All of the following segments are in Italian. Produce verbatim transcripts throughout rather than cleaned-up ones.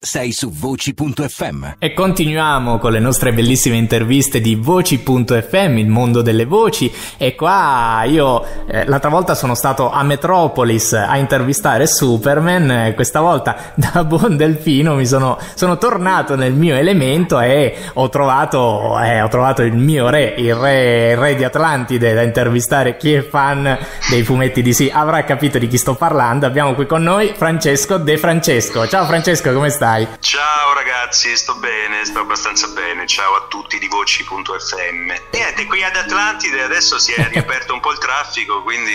sei su Voci punto effe emme. E continuiamo con le nostre bellissime interviste di Voci punto effe emme, il mondo delle voci. E qua io eh, l'altra volta sono stato a Metropolis a intervistare Superman, eh, questa volta da buon delfino mi sono, sono tornato nel mio elemento e ho trovato, eh, ho trovato il mio re, il re, il re di Atlantide da intervistare. Chi è fan dei fumetti D C avrà capito di chi sto parlando. Abbiamo qui con noi Francesco De Francesco. Ciao Francesco, come stai? Ciao ragazzi, sto bene, sto abbastanza bene. Ciao a tutti di Voci punto effe emme. Niente, qui ad Atlantide adesso si è riaperto un po' il traffico, quindi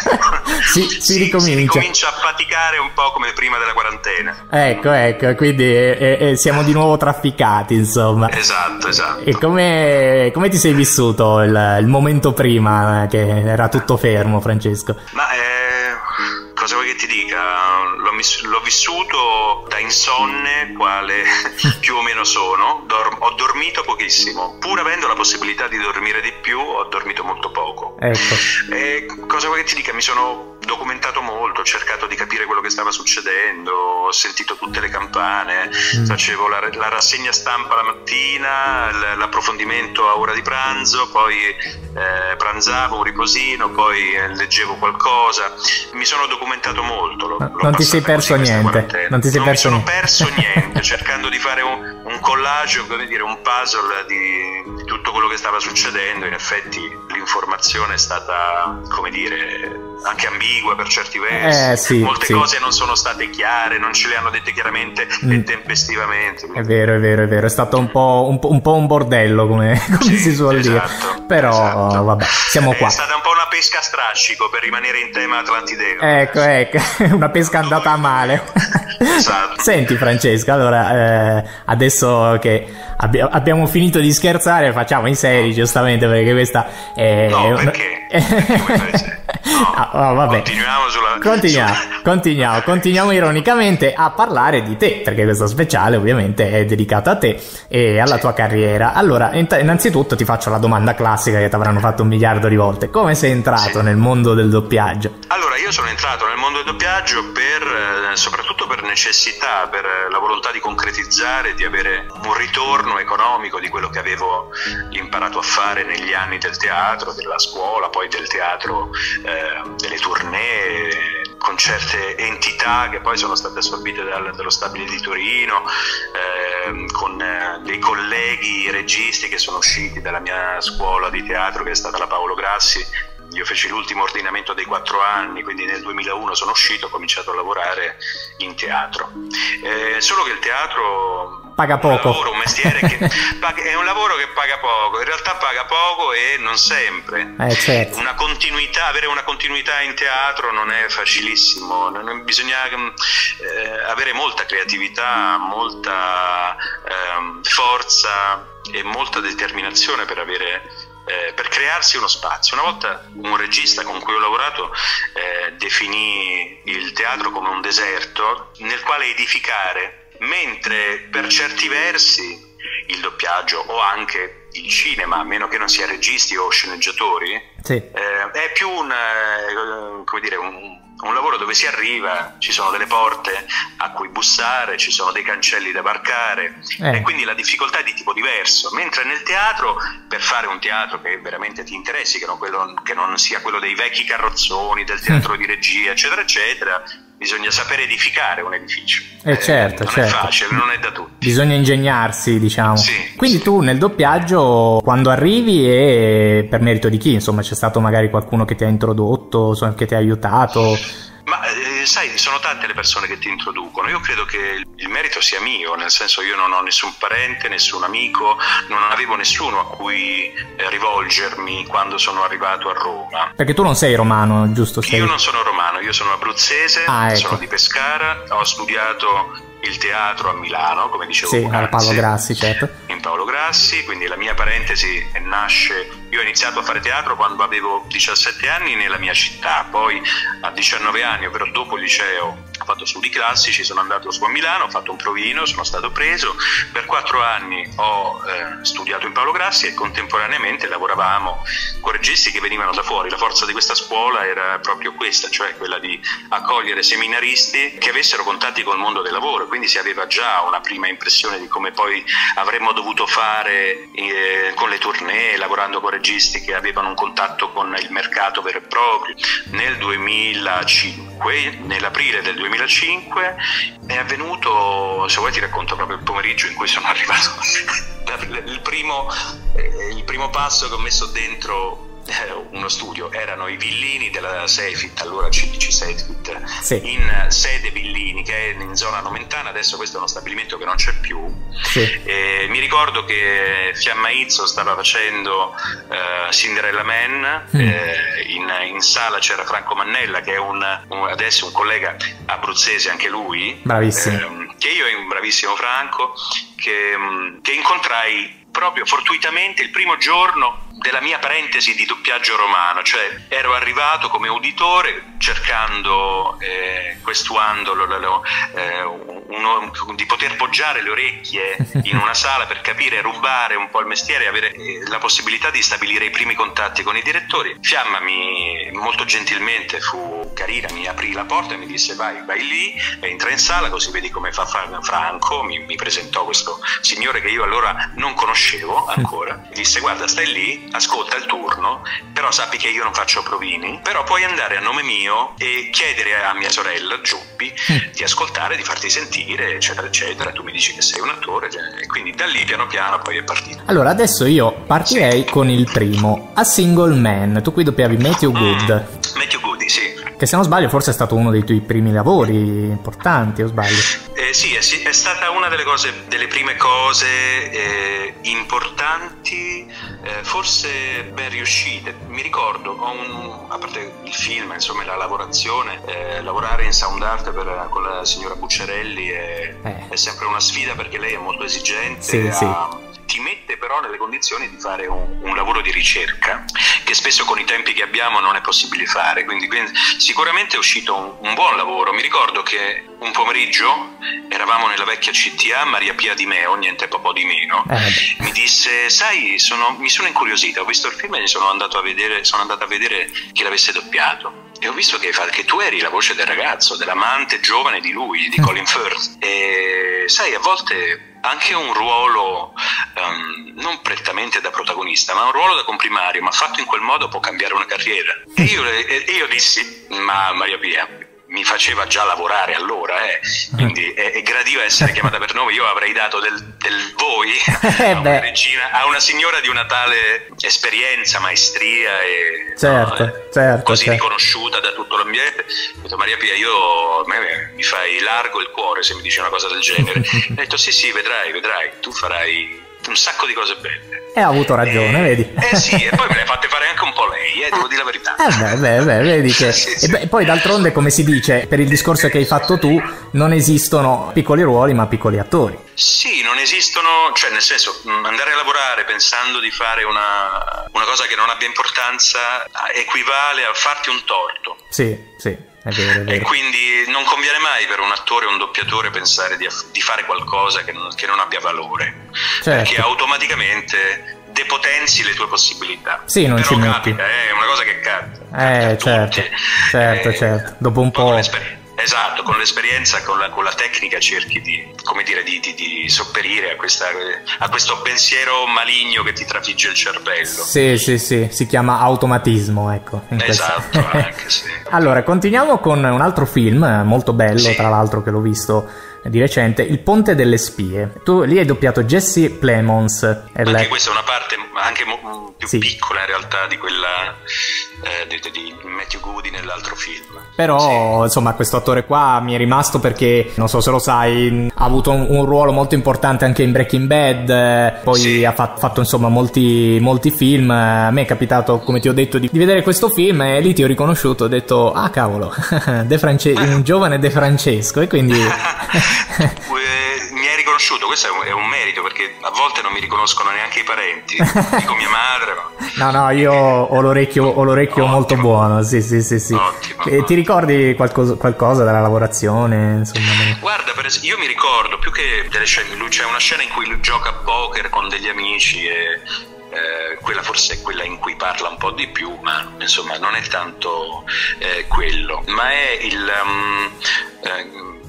si, si, si, ricomincia. si ricomincia a faticare un po' come prima della quarantena. Ecco, ecco, quindi eh, eh, siamo di nuovo trafficati, insomma. Esatto, esatto. E come, come ti sei vissuto il, il momento prima che era tutto fermo, Francesco? Ma eh, cosa vuoi che ti dica? L'ho, miss- l'ho vissuto da insonne, quale più o meno sono. Dor- ho dormito pochissimo, pur avendo la possibilità di dormire di più, ho dormito molto poco. Ecco. E cosa vuoi che ti dica? Mi sono documentato molto, ho cercato di capire quello che stava succedendo, ho sentito tutte le campane, mm. facevo la, la rassegna stampa la mattina, l- l'approfondimento a ora di pranzo, poi eh, pranzavo un riposino, poi eh, leggevo qualcosa. Mi sono documentato molto. L'ho, no, l'ho non ti sei perso niente. Non ti sei non perso mi sono niente. perso niente, cercando di fare un, un collage, come dire, un puzzle di, di tutto quello che stava succedendo. In effetti l'informazione è stata, come dire, anche ambigua per certi versi, eh, sì, molte sì. cose non sono state chiare, non ce le hanno dette chiaramente mm. e tempestivamente. È vero, è vero, è vero, è stato un po' un, po', un, po' un bordello, come, come sì, si suol esatto, dire, però esatto. vabbè, siamo qua. È stata un po' una pesca a strascico, per rimanere in tema atlantideo. Ecco, ecco, una pesca andata male. Esatto. Senti Francesca, allora eh, adesso che abbi- abbiamo finito di scherzare facciamo in serie, giustamente, perché questa è... No, perché? perché no, ah, oh, vabbè. Continuiamo sulla... Continuiamo, sulla... continuiamo, continuiamo ironicamente a parlare di te, perché questo speciale ovviamente è dedicato a te e alla sì. tua carriera. Allora, innanzitutto ti faccio la domanda classica che ti avranno fatto un miliardo di volte. Come sei entrato sì. nel mondo del doppiaggio? Allora, io sono entrato nel mondo del doppiaggio per, soprattutto per necessità, per la volontà di concretizzare, di avere un ritorno economico di quello che avevo imparato a fare negli anni del teatro, della scuola, poi del teatro, eh, delle tournée, con certe entità che poi sono state assorbite dal, dallo Stabile di Torino, eh, con eh, dei colleghi registi che sono usciti dalla mia scuola di teatro, che è stata la Paolo Grassi. Io feci l'ultimo ordinamento dei quattro anni, quindi nel duemilauno sono uscito, ho cominciato a lavorare in teatro. Eh, solo che il teatro paga poco. Un lavoro, un mestiere che paga, è un lavoro che paga poco, in realtà paga poco e non sempre. Eh, certo. Una continuità, avere una continuità in teatro non è facilissimo, non, bisogna eh, avere molta creatività, molta eh, forza e molta determinazione per avere Eh, per crearsi uno spazio. Una volta un regista con cui ho lavorato eh, definì il teatro come un deserto nel quale edificare, mentre per certi versi il doppiaggio o anche il cinema, a meno che non sia registi o sceneggiatori, sì. eh, è più un, eh, come dire, un un lavoro dove si arriva, ci sono delle porte a cui bussare, ci sono dei cancelli da varcare eh. e quindi la difficoltà è di tipo diverso, mentre nel teatro, per fare un teatro che veramente ti interessi, che non, quello, che non sia quello dei vecchi carrozzoni, del teatro di regia eccetera eccetera, bisogna sapere edificare un edificio. Eh, eh certo, non certo. è facile, non è da tutti. Bisogna ingegnarsi, diciamo. Sì, Quindi sì. tu nel doppiaggio, quando arrivi, e per merito di chi? Insomma, c'è stato magari qualcuno che ti ha introdotto, che ti ha aiutato? Ma eh, sai, sono tante le persone che ti introducono. Io credo che il merito sia mio, nel senso, io non ho nessun parente, nessun amico, non avevo nessuno a cui eh, rivolgermi quando sono arrivato a Roma. Perché tu non sei romano, giusto? Sei... Io non sono romano, io sono abruzzese, ah, ecco. sono di Pescara, ho studiato il teatro a Milano, come dicevo sì, alla Paolo Grassi, certo. In Paolo Grassi, quindi la mia parentesi nasce, io ho iniziato a fare teatro quando avevo diciassette anni nella mia città, poi a diciannove anni, ovvero dopo il liceo, ho fatto studi classici, sono andato su a Milano, ho fatto un provino, sono stato preso, per quattro anni ho eh, studiato in Paolo Grassi e contemporaneamente lavoravamo con registi che venivano da fuori. La forza di questa scuola era proprio questa, cioè quella di accogliere seminaristi che avessero contatti col mondo del lavoro, quindi si aveva già una prima impressione di come poi avremmo dovuto fare eh, con le tournée, lavorando con registi che avevano un contatto con il mercato vero e proprio. Nel duemilacinque, nell'aprile del duemilacinque, è avvenuto, se vuoi ti racconto proprio il pomeriggio in cui sono arrivato, il primo, eh, il primo passo che ho messo dentro uno studio, erano i villini della Seyfit, allora C D C Seyfit, sì. in sede Villini, che è in zona Nomentana. Adesso questo è uno stabilimento che non c'è più. Sì. Eh, mi ricordo che Fiamma Izzo stava facendo uh, Cinderella Man, mm. eh, in, in sala c'era Franco Mannella, che è un, un adesso un collega abruzzese anche lui, bravissimo, eh, che io, un bravissimo Franco, che, che incontrai proprio fortuitamente il primo giorno della mia parentesi di doppiaggio romano, cioè ero arrivato come uditore cercando, eh, questuando lo, lo, lo, eh, uno, di poter poggiare le orecchie in una sala per capire, rubare un po' il mestiere e avere eh, la possibilità di stabilire i primi contatti con i direttori. Fiamma mi molto gentilmente fu carina, mi aprì la porta e mi disse vai, vai lì, entra in sala così vedi come fa Franco. Mi, mi presentò questo signore che io allora non conoscevo ancora, mi disse guarda stai lì, ascolta il turno, però sappi che io non faccio provini, però puoi andare a nome mio e chiedere a mia sorella Giuppi di ascoltare, di farti sentire, eccetera eccetera. Tu mi dici che sei un attore, e quindi da lì piano piano poi è partito. Allora adesso io partirei sì. con il primo, A Single Man. Tu qui doppiavi Matthew Good. Mm, Matthew Good, sì. Che se non sbaglio forse è stato uno dei tuoi primi lavori importanti, o sbaglio? Eh, sì, è, è stata una delle cose, delle prime cose eh, importanti, eh, forse ben riuscite. Mi ricordo, ho un, a parte il film, insomma la lavorazione, eh, lavorare in sound art per, con la signora Buccerelli è, eh. è sempre una sfida, perché lei è molto esigente. Sì, ha, sì. Ti mette però nelle condizioni di fare un, un lavoro di ricerca che spesso con i tempi che abbiamo non è possibile fare, quindi, quindi sicuramente è uscito un, un buon lavoro. Mi ricordo che un pomeriggio eravamo nella vecchia C T A, Maria Pia di Meo, niente po' di meno, eh. mi disse sai sono, mi sono incuriosita, ho visto il film e sono andato a vedere, sono andato a vedere chi l'avesse doppiato e ho visto che, che tu eri la voce del ragazzo, dell'amante giovane di lui, di Colin Firth, e sai a volte anche un ruolo um, non prettamente da protagonista, ma un ruolo da comprimario, ma fatto in quel modo può cambiare una carriera. E io, e io dissi, ma Maria Pia mi faceva già lavorare allora, eh. quindi è, è gradiva essere chiamata per nome. Io avrei dato del, del voi a una regina, a una signora di una tale esperienza, maestria e certo, no, eh, certo, così certo. riconosciuta da tutto l'ambiente. Ho detto Maria Pia, io me, mi fai largo il cuore se mi dici una cosa del genere. Ho detto sì sì, vedrai, vedrai, tu farai un sacco di cose belle. E ha avuto ragione, eh, vedi? Eh sì, e poi me le ha fatte fare anche un po' lei, eh, devo dire la verità. Eh beh, beh, beh vedi che... sì, sì. E beh, poi d'altronde, come si dice, per il discorso che hai fatto tu, non esistono piccoli ruoli ma piccoli attori. Sì, non esistono, cioè nel senso, andare a lavorare pensando di fare una, una cosa che non abbia importanza equivale a farti un torto. Sì, sì. È vero, è vero. E quindi non conviene mai per un attore o un doppiatore pensare di, di fare qualcosa che non, che non abbia valore, certo. perché automaticamente depotenzi le tue possibilità. Sì, non Però ci capita, è una cosa che capita. Eh, certo, certo, eh, certo. Dopo un po'... Esatto, con l'esperienza, con la, con la tecnica cerchi di, come dire, di, di, di sopperire a, questa, a questo pensiero maligno che ti trafigge il cervello. Sì, sì, sì, si chiama automatismo, ecco. Esatto, anche sì. Allora, continuiamo con un altro film molto bello, sì. tra l'altro, che l'ho visto di recente, Il Ponte delle Spie. Tu lì hai doppiato Jesse Plemons. Anche la... questa è una parte anche più sì. piccola in realtà di quella eh, di, di Matthew Goody nell'altro film. Però sì. insomma questo attore qua mi è rimasto perché, non so se lo sai, ha avuto un, un ruolo molto importante anche in Breaking Bad, eh, poi sì. ha fatto, fatto insomma molti, molti film. A me è capitato, come ti ho detto, di, di vedere questo film e lì ti ho riconosciuto, ho detto ah cavolo, De France- un giovane De Francesco, e quindi... mi hai riconosciuto, questo è un, è un merito, perché a volte non mi riconoscono neanche i parenti, dico mia madre, ma... no no io ho l'orecchio, ho l'orecchio molto buono, sì sì sì sì. Ottimo, e ti ricordi qualcosa, qualcosa della lavorazione, insomma? Guarda, per esempio, io mi ricordo più che delle scene, lui, c'è una scena in cui lui gioca a poker con degli amici e eh, quella forse è quella in cui parla un po' di più, ma insomma non è tanto eh, quello, ma è il um, eh,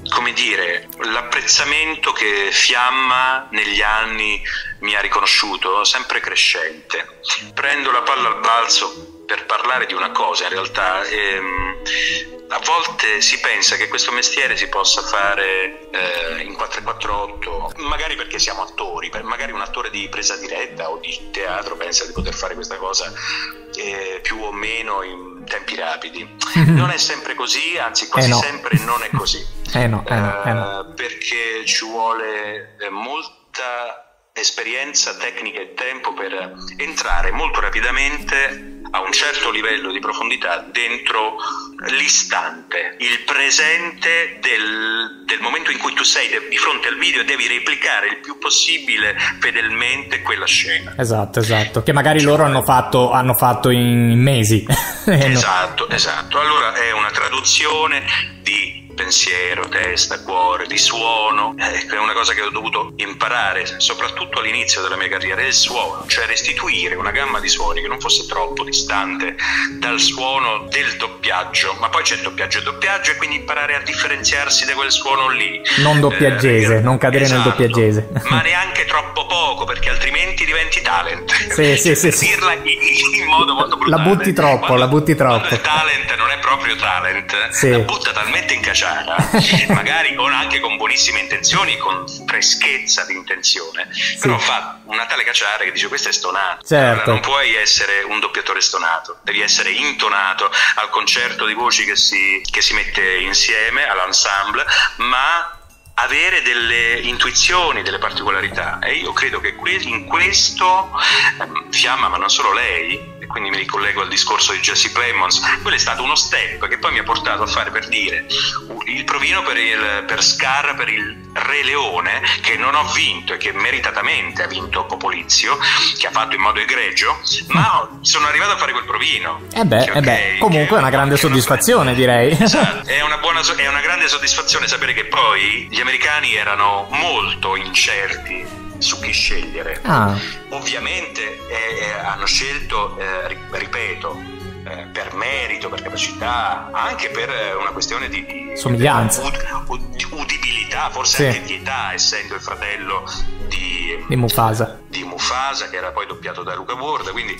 come dire, l'apprezzamento che Fiamma negli anni mi ha riconosciuto, sempre crescente. Prendo la palla al balzo per parlare di una cosa, in realtà ehm, a volte si pensa che questo mestiere si possa fare eh, in quattro quattro otto, magari perché siamo attori, magari un attore di presa diretta o di teatro pensa di poter fare questa cosa eh, più o meno in tempi rapidi. Mm-hmm. Non è sempre così, anzi quasi eh no. sempre non è così. eh no, eh no, eh no. Uh, perché ci vuole eh, molta esperienza, tecnica e tempo per entrare molto rapidamente a un certo livello di profondità dentro l'istante, il presente del, del momento in cui tu sei di fronte al video e devi replicare il più possibile fedelmente quella scena. Esatto, esatto, che magari loro hanno fatto, hanno fatto in mesi. Esatto, esatto. Allora è una traduzione di pensiero, testa, cuore, di suono, eh, è una cosa che ho dovuto imparare soprattutto all'inizio della mia carriera, il suono, cioè restituire una gamma di suoni che non fosse troppo distante dal suono del doppiaggio, ma poi c'è il doppiaggio e doppiaggio e quindi imparare a differenziarsi da quel suono lì, non doppiaggese, eh, non cadere esatto, nel doppiagese, ma neanche troppo poco, perché altrimenti diventi talent. Sì, sì, sì, sì. Dirla in, in modo molto brutale, la butti troppo, quando, la butti troppo. Quando il talent non è proprio talent, sì. la butta talmente in caciara, magari con, anche con buonissime intenzioni, con freschezza di intenzione, sì. però fa una tale caciara che dice questo è stonato. Certo. Allora, non puoi essere un doppiatore stonato, devi essere intonato al concerto di voci che si, che si mette insieme, all'ensemble, ma avere delle intuizioni, delle particolarità, e io credo che in questo Fiamma, ma non solo lei, e quindi mi ricollego al discorso di Jesse Plemons, quello è stato uno step che poi mi ha portato a fare, per dire, il provino per, il, per Scar, per il Re Leone, che non ho vinto e che meritatamente ha vinto Popolizio, che ha fatto in modo egregio, ma sono arrivato a fare quel provino. Eh beh, che, eh beh okay, comunque è una grande soddisfazione, una... direi. Esatto, è una, buona, è una grande soddisfazione sapere che poi gli americani erano molto incerti su chi scegliere. Ah. Ovviamente eh, hanno scelto, eh, ripeto, eh, per merito, per capacità, anche per una questione di, di somiglianza, ud, ud, udibilità, forse sì. anche di età, essendo il fratello di, di Mufasa, di Mufasa, che era poi doppiato da Luca Borda, quindi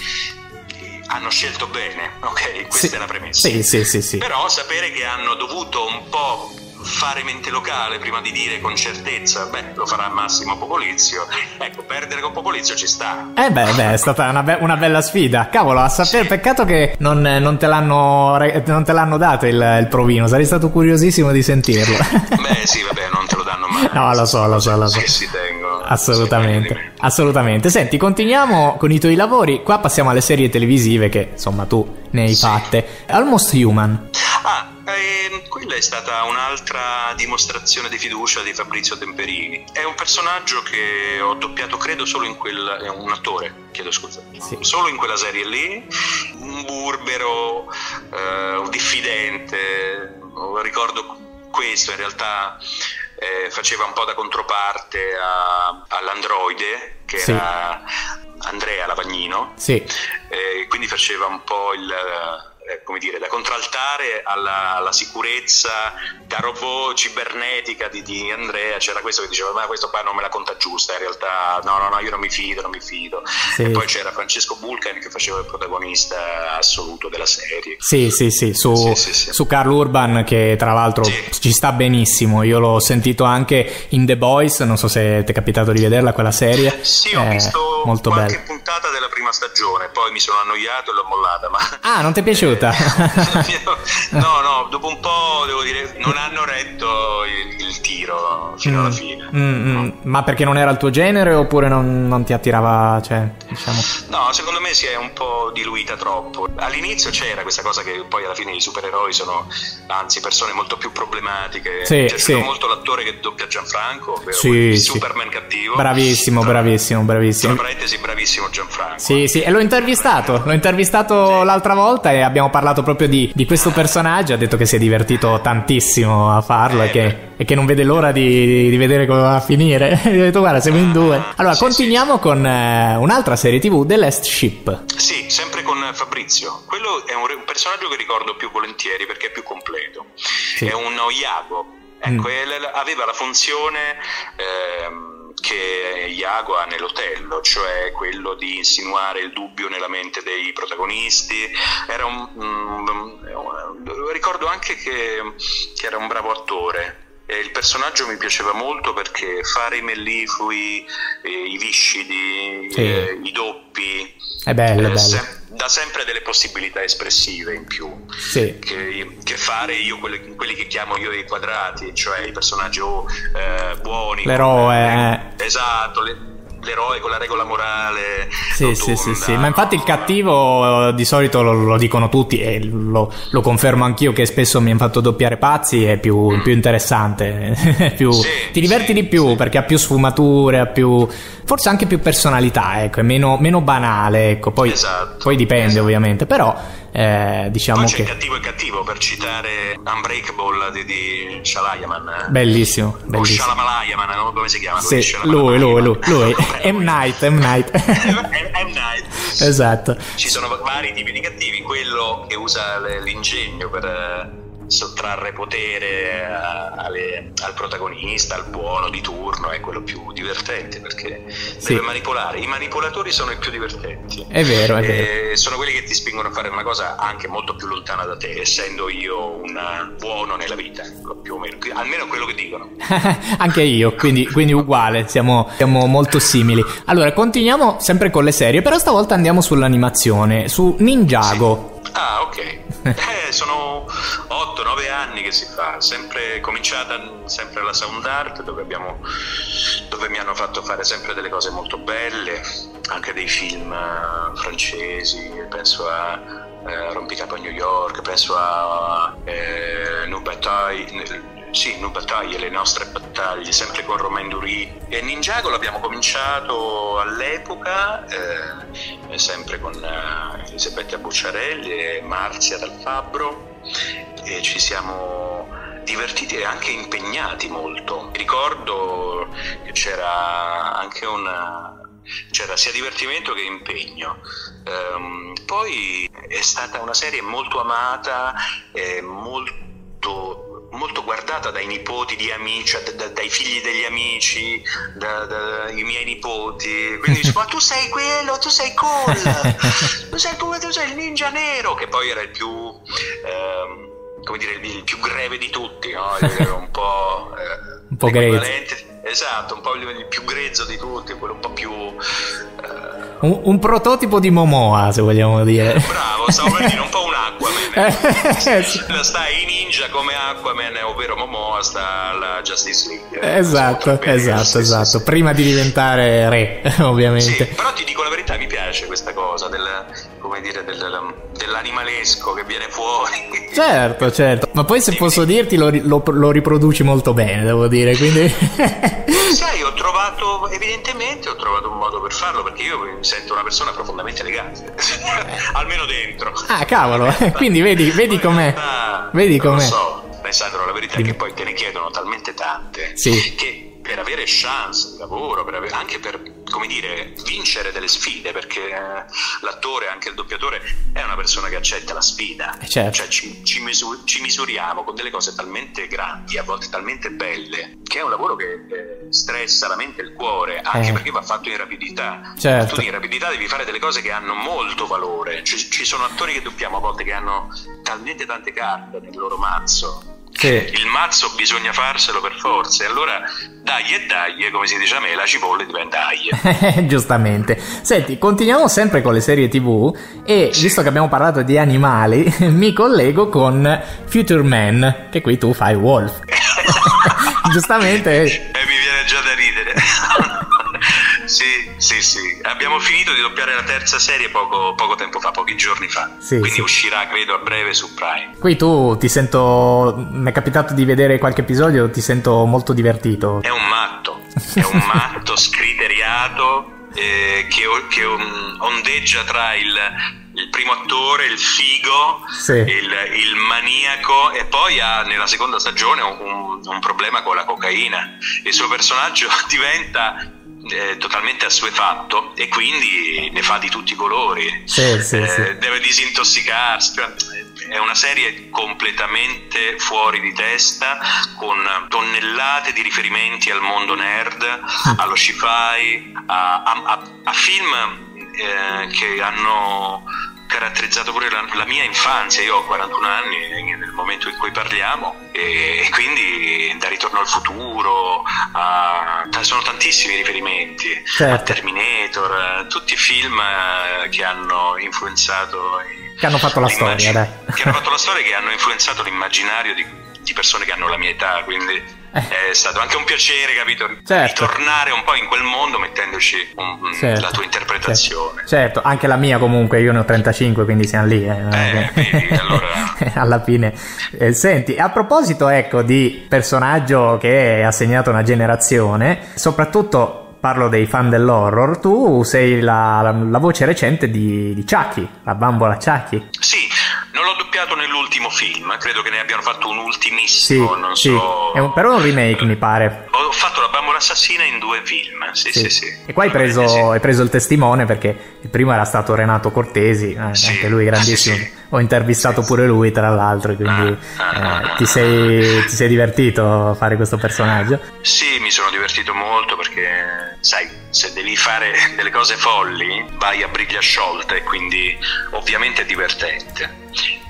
hanno scelto bene, ok? Questa sì. è la premessa. Sì, sì, sì, sì. Però sapere che hanno dovuto un po' fare mente locale prima di dire con certezza beh lo farà Massimo Popolizio, ecco, perdere con Popolizio ci sta. Eh beh, beh è stata una, be- una bella sfida, cavolo, a sapere, sì. Peccato che non, non te l'hanno non te l'hanno dato il, il provino, sarei stato curiosissimo di sentirlo. Beh sì, vabbè, non te lo danno mai. No, lo so, lo so, lo so. Che si tengono. Assolutamente, assolutamente. Senti, continuiamo con i tuoi lavori, qua passiamo alle serie televisive che insomma tu ne hai sì. fatte. Almost Human. Ah, Eh, quella è stata un'altra dimostrazione di fiducia di Fabrizio Temperini. È un personaggio che ho doppiato, credo, solo in quella. È un attore, chiedo scusa, sì. solo in quella serie lì. Un burbero, eh, un diffidente. Ricordo questo, in realtà eh, faceva un po' da controparte a, all'androide, che sì. era Andrea Lavagnino. Sì. Eh, quindi faceva un po' il. come dire, da contraltare alla, alla sicurezza da robot cibernetica di, di Andrea. C'era questo che diceva ma questo qua non me la conta giusta, in realtà no no no io non mi fido, non mi fido. Sì. E poi c'era Francesco Bulcan che faceva il protagonista assoluto della serie. Sì sì sì su, sì, sì, sì. su Karl Urban, che tra l'altro sì. ci sta benissimo, io l'ho sentito anche in The Boys, non so se ti è capitato di vederla quella serie. Sì, ho eh, visto molto qualche bella. puntata della prima stagione, poi mi sono annoiato e l'ho mollata. Ma... Ah, non ti è piaciuta? no no dopo un po' devo dire non hanno retto il, il tiro fino mm, alla fine. mm, no. Ma perché non era il tuo genere oppure non, non ti attirava, cioè, diciamo... No, secondo me si è un po' diluita troppo. All'inizio c'era questa cosa che poi alla fine i supereroi sono anzi persone molto più problematiche. Sì, mi è piaciuto sì. molto l'attore che doppia Gianfranco, ovvero sì, sì. Superman cattivo. Bravissimo, tra, bravissimo, bravissimo. Tra parentesi, bravissimo Gianfranco. Sì, sì, e l'ho intervistato, l'ho intervistato sì. l'altra volta e abbiamo parlato proprio di, di questo personaggio. Ha detto che si è divertito tantissimo a farlo eh, e, che, e che non vede l'ora di, di vedere come va a finire. Ho detto guarda, siamo in due. Allora, sì, continuiamo sì. con eh, un'altra serie tivù, The Last Ship. Sì, sempre con Fabrizio. Quello è un, un personaggio che ricordo più volentieri perché è più completo. Sì. È un Iago Ecco, mm. aveva la funzione ehm, che Iago ha nell'Otello, cioè quello di insinuare il dubbio nella mente dei protagonisti. Era un, un, un ricordo anche che, che era un bravo attore. E il personaggio mi piaceva molto perché fare i melliflui, eh, i viscidi, sì. eh, i doppi, è bello, eh, bello. Se, dà sempre delle possibilità espressive in più, sì. che, che fare io quelli, quelli che chiamo io i quadrati, cioè i personaggi eh, buoni, l'eroe, eh, esatto, le, l'eroe con la regola morale. Sì, sì, sì, sì, ma infatti il cattivo di solito lo, lo dicono tutti e lo, lo confermo anch'io, che spesso mi hanno fatto doppiare Pazzi, è più, mm. più interessante, più, sì, ti diverti sì, di più, sì. perché ha più sfumature, ha più, forse anche più personalità, ecco, è meno, meno banale, ecco, poi, esatto, poi dipende esatto. ovviamente, però eh, diciamo poi c'è che il cattivo e cattivo, per citare Unbreakable di, di Shyamalan, bellissimo, bellissimo. o Shyamalan, no? Come si chiama? Sì, lui, lui, lui, lui. M. Night, M. Night. M. Night. Esatto. Ci sono vari tipi di cattivi, quello che usa l'ingegno per sottrarre potere a, alle, al protagonista, al buono di turno, è quello più divertente perché sì. deve manipolare. I manipolatori sono i più divertenti. È vero, è e vero. Sono quelli che ti spingono a fare una cosa anche molto più lontana da te, essendo io un buono nella vita, più o meno, almeno quello che dicono. Anche io, quindi, quindi uguale, siamo, siamo molto simili. Allora, continuiamo sempre con le serie, però stavolta andiamo sull'animazione, su Ninjago. Sì. Ah, ok. Eh, sono otto nove anni che si fa, sempre cominciata sempre alla Sound Art, dove abbiamo dove mi hanno fatto fare sempre delle cose molto belle, anche dei film uh, francesi, penso a uh, Rompicapo a New York, penso a uh, Nos Batailles, sì, Nos Batailles, le nostre battaglie, sempre con Romain Duris. E Ninjago l'abbiamo cominciato all'epoca, eh, sempre con uh, Elisabetta Bucciarelli e Marzia Dal Fabbro, e ci siamo divertiti e anche impegnati molto. Ricordo che c'era anche una c'era sia divertimento che impegno. Um, poi è stata una serie molto amata e molto molto guardata dai nipoti di amici, da, da, dai figli degli amici, da, da, dai miei nipoti, quindi dico, ma tu sei quello, tu sei Cole, tu sei, tu, tu sei il ninja nero, che poi era il più ehm, come dire, il più greve di tutti, no? Era un po' eh, un po' grezzo, esatto, un po' il più grezzo di tutti, quello un po' più eh... un, un prototipo di Momoa, se vogliamo dire. Bravo, stavo per dire un po' un Aquaman. Sta i ninja come Aquaman, ovvero Momoa sta alla Justice League. Esatto, esatto, sì, esatto. Sì, sì. Prima di diventare re, ovviamente. Sì, però ti dico la verità, mi piace questa cosa del, come dire, del, dell'animalesco che viene fuori. Certo, certo. Ma poi, se posso dirti, lo, lo, lo riproduci molto bene, devo dire, quindi... Sai, ho trovato, evidentemente ho trovato un modo per farlo, perché io mi sento una persona profondamente elegante, almeno dentro. Ah, cavolo, quindi vedi, vedi com'è, ah, vedi com'è. Non lo so, Alessandro, la verità è che poi te ne chiedono talmente tante, sì, che per avere chance di lavoro, per avere, anche per, come dire, vincere delle sfide, perché eh, l'attore, anche il doppiatore, è una persona che accetta la sfida, certo. Cioè ci, ci, misur- ci misuriamo con delle cose talmente grandi, a volte talmente belle, che è un lavoro che eh, stressa la mente e il cuore, anche eh. perché va fatto in rapidità. Certo. Tu in rapidità devi fare delle cose che hanno molto valore. Ci, ci sono attori che doppiamo a volte che hanno talmente tante carte nel loro mazzo. Sì. Il mazzo bisogna farselo per forza, e allora dai e dai, come si dice a me, la cipolla diventa aglio. Giustamente. Senti, continuiamo sempre con le serie tv e sì, visto che abbiamo parlato di animali, mi collego con Future Man, che qui tu fai Wolf. Giustamente. E eh, mi viene già da ridere. Sì, sì, sì. Abbiamo finito di doppiare la terza serie poco, poco tempo fa, pochi giorni fa. Sì, quindi sì, uscirà, credo, a breve su Prime. Qui tu ti sento, mi è capitato di vedere qualche episodio, ti sento molto divertito. È un matto, è un matto scriteriato eh, che, che um, ondeggia tra il... il primo attore, il figo, sì, il, il maniaco, e poi ha nella seconda stagione un, un problema con la cocaina. Il suo personaggio diventa eh, totalmente assuefatto e quindi ne fa di tutti i colori. Sì, sì, eh, sì. Deve disintossicarsi. è una serie completamente fuori di testa, con tonnellate di riferimenti al mondo nerd, allo sci-fi, a, a, a, a film eh, che hanno caratterizzato pure la, la mia infanzia. Io ho quarantuno anni nel momento in cui parliamo, e, e quindi da Ritorno al futuro a, sono tantissimi riferimenti, certo. a Terminator, tutti film che hanno influenzato, che hanno fatto la storia, dai. che hanno fatto la storia, che hanno influenzato l'immaginario di, di persone che hanno la mia età, quindi è stato anche un piacere, capito? Certo. Ritornare un po' in quel mondo mettendoci un, certo. la tua interpretazione. Certo. certo, anche la mia comunque, io ne ho trentacinque, quindi siamo lì. Eh, eh vedi, allora... alla fine. Eh, senti, a proposito ecco di personaggio che ha segnato una generazione, soprattutto parlo dei fan dell'horror, tu sei la, la, la voce recente di, di Chucky, la bambola Chucky. Sì, non l'ho doppiato nell'ultimo film, credo che ne abbiano fatto un ultimissimo, sì, non sì. so. È un, però un remake, mi pare. Ho fatto la bambola assassina in due film, sì, sì, sì. sì. E qua hai preso, sì. hai preso il testimone, perché il primo era stato Renato Cortesi, eh, sì. anche lui grandissimo. Sì, sì. Ho intervistato sì, pure lui, tra l'altro, quindi ah, eh, ah, ti, sei, ti sei divertito a fare questo personaggio? Sì, mi sono divertito molto perché, sai, se devi fare delle cose folli vai a briglia sciolta e quindi ovviamente è divertente.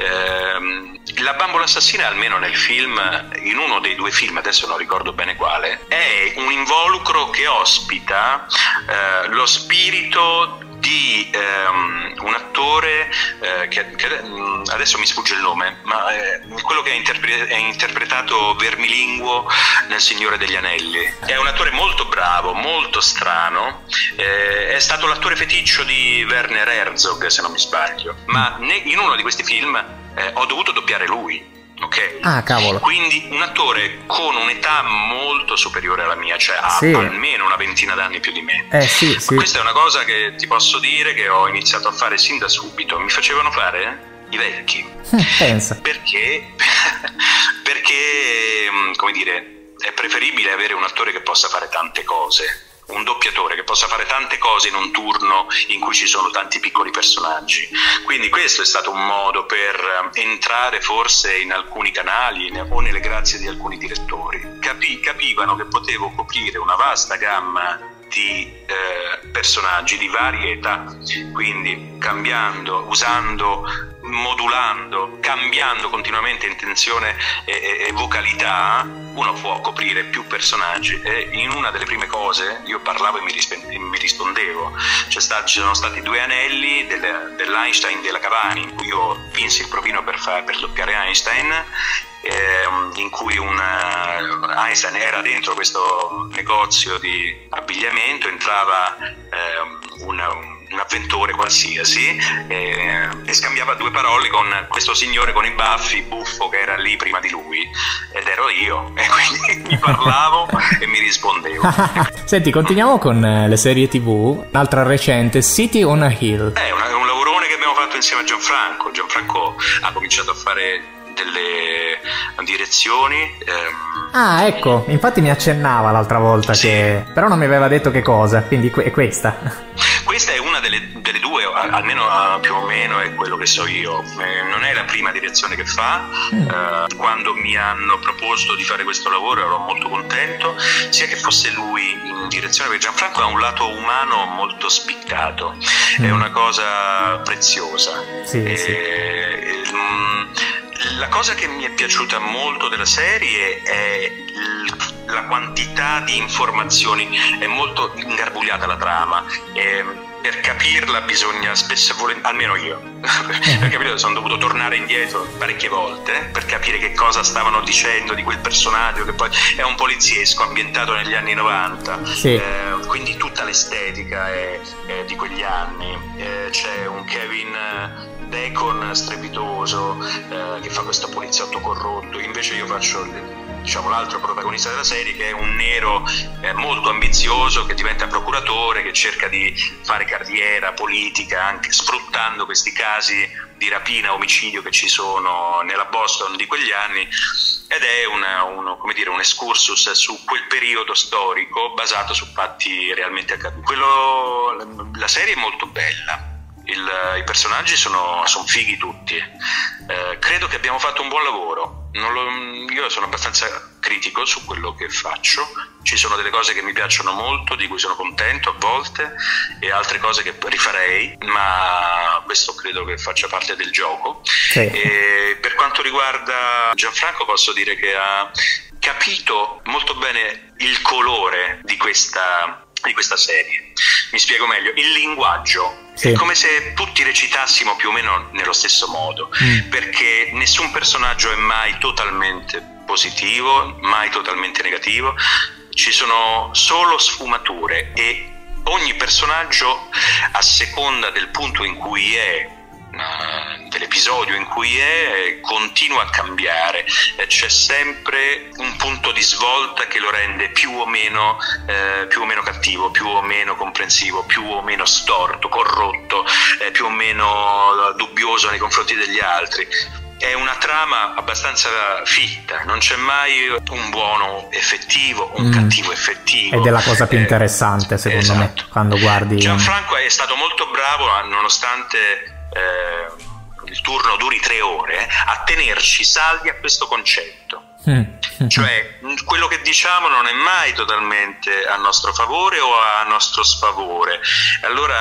Ehm, la bambola assassina, almeno nel film, in uno dei due film, adesso non ricordo bene quale, è un involucro che ospita eh, lo spirito di ehm, un attore eh, che, che adesso mi sfugge il nome, ma è quello che ha, interpre- ha interpretato Vermilinguo nel Signore degli Anelli. È un attore molto bravo, molto strano, eh, è stato l'attore feticcio di Werner Herzog, se non mi sbaglio, ma ne- in uno di questi film eh, ho dovuto doppiare lui. Ok, ah, cavolo. Quindi un attore con un'età molto superiore alla mia, cioè ha sì. almeno una ventina d'anni più di me. Eh, sì, sì. Questa è una cosa che ti posso dire che ho iniziato a fare sin da subito. Mi facevano fare i vecchi. Pensa. Perché? Perché, come dire, è preferibile avere un attore che possa fare tante cose. Un doppiatore che possa fare tante cose in un turno in cui ci sono tanti piccoli personaggi. Quindi questo è stato un modo per entrare forse in alcuni canali o nelle grazie di alcuni direttori. Capi, capivano che potevo coprire una vasta gamma di eh, personaggi di varie età, quindi cambiando, usando, modulando, cambiando continuamente intenzione e, e, e vocalità, uno può coprire più personaggi. E in una delle prime cose io parlavo e mi, risp- e mi rispondevo. C'è stato, ci sono stati due anelli del, dell'Einstein della Cavani, in cui io vinsi il provino per, fa- per doppiare Einstein, eh, in cui una, Einstein era dentro questo negozio di abbigliamento, entrava eh, una, un avventore qualsiasi eh, e scambiava due parole con questo signore con i baffi, buffo, che era lì prima di lui, ed ero io, e quindi mi parlavo e mi rispondevo. Senti, continuiamo con le serie tv. Un'altra recente, City on a Hill. È un, un lavorone che abbiamo fatto insieme a Gianfranco. Gianfranco ha cominciato a fare delle direzioni. Ehm, ah, ecco, infatti mi accennava l'altra volta, sì. che però non mi aveva detto che cosa, quindi è questa. Questa è una delle, delle due, almeno più o meno è quello che so io. Eh, non è la prima direzione che fa. Mm. Eh, quando mi hanno proposto di fare questo lavoro ero molto contento, sia che fosse lui in direzione, perché Gianfranco ha un lato umano molto spiccato, mm. è una cosa preziosa. Sì, e, sì. E, la cosa che mi è piaciuta molto della serie è la quantità di informazioni, è molto ingarbugliata la trama, e per capirla bisogna spesso, almeno io, per capire sono dovuto tornare indietro parecchie volte per capire che cosa stavano dicendo di quel personaggio, che poi è un poliziesco ambientato negli anni novanta, sì. eh, quindi tutta l'estetica è, è di quegli anni. Eh, c'è un Kevin Bacon strepitoso eh, che fa questo poliziotto corrotto, invece io faccio diciamo l'altro protagonista della serie, che è un nero eh, molto ambizioso, che diventa procuratore, che cerca di fare carriera politica anche sfruttando questi casi di rapina, omicidio che ci sono nella Boston di quegli anni, ed è una, uno, come dire, un excursus su quel periodo storico basato su fatti realmente accaduti. Quello, la serie è molto bella. il, i personaggi sono, sono fighi tutti, eh, credo che abbiamo fatto un buon lavoro. Non lo, io sono abbastanza critico su quello che faccio, ci sono delle cose che mi piacciono molto, di cui sono contento a volte, e altre cose che rifarei, ma questo credo che faccia parte del gioco. Sì. E per quanto riguarda Gianfranco, posso dire che ha capito molto bene il colore di questa di questa serie. Mi spiego meglio: il linguaggio, sì, è come se tutti recitassimo più o meno nello stesso modo, mm. perché nessun personaggio è mai totalmente positivo, mai totalmente negativo, ci sono solo sfumature, e ogni personaggio, a seconda del punto in cui è, dell'episodio in cui è, continua a cambiare, c'è sempre un punto di svolta che lo rende più o meno eh, più o meno cattivo, più o meno comprensivo, più o meno storto, corrotto, eh, più o meno dubbioso nei confronti degli altri. È una trama abbastanza fitta, non c'è mai un buono effettivo, un mm. cattivo effettivo. Ed è la cosa più eh, interessante, secondo esatto. me, quando guardi. Gianfranco è stato molto bravo, nonostante Eh, il turno duri tre ore, a tenerci saldi a questo concetto. Mm. Cioè, quello che diciamo non è mai totalmente a nostro favore o a nostro sfavore. Allora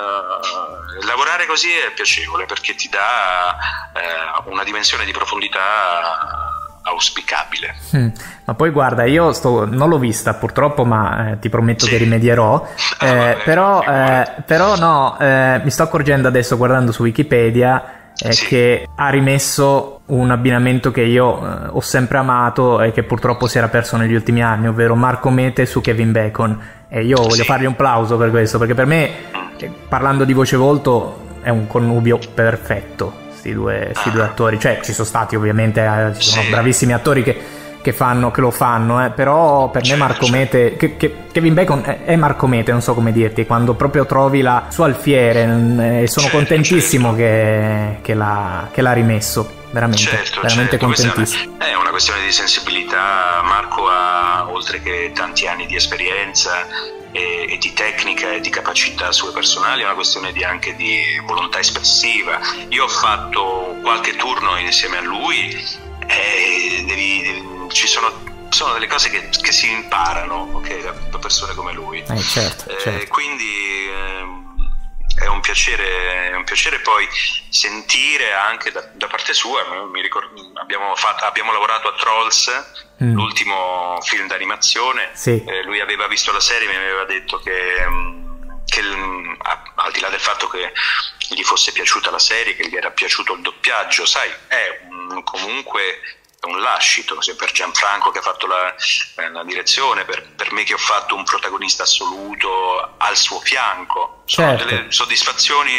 eh, lavorare così è piacevole, perché ti dà eh, una dimensione di profondità auspicabile. Mm. Ma poi guarda, io sto, non l'ho vista purtroppo, ma eh, ti prometto sì. che rimedierò. Eh, ah, vabbè, però, eh, però no, eh, mi sto accorgendo adesso, guardando su Wikipedia, eh, sì. che ha rimesso un abbinamento che io eh, ho sempre amato e che purtroppo si era perso negli ultimi anni, ovvero Marco Mete su Kevin Bacon. E io voglio sì. fargli un plauso per questo, perché per me, eh, parlando di voce volto, è un connubio perfetto. Sti due, sti due attori, cioè ci sono stati ovviamente eh, ci sono sì. bravissimi attori che, che fanno che lo fanno, eh, però per certo, me Marco certo. Mete, che, che Kevin Bacon è, è Marco Mete, non so come dirti, quando proprio trovi la sua alfiere, eh, sono certo, contentissimo certo. che, che, l'ha, che l'ha rimesso, veramente, certo, veramente certo. contentissimo. È una, è una questione di sensibilità. Marco ha, oltre che tanti anni di esperienza e, e di tecnica e di capacità sue personali, è una questione di, anche di volontà espressiva. Io ho fatto qualche turno insieme a lui e devi, devi, ci sono, sono delle cose che, che si imparano, okay, da persone come lui. Eh, certo, eh, certo. Quindi eh, è un piacere, è un piacere poi sentire anche da, da parte sua. Mi ricordo, abbiamo, fatto, abbiamo lavorato a Trolls, Mm. l'ultimo film d'animazione. Sì. Eh, lui aveva visto la serie, mi aveva detto che, che al di là del fatto che gli fosse piaciuta la serie, che gli era piaciuto il doppiaggio, sai, è un, comunque un lascito, sia per Gianfranco che ha fatto la, la direzione, per, per me che ho fatto un protagonista assoluto al suo fianco. Sono certo. delle soddisfazioni,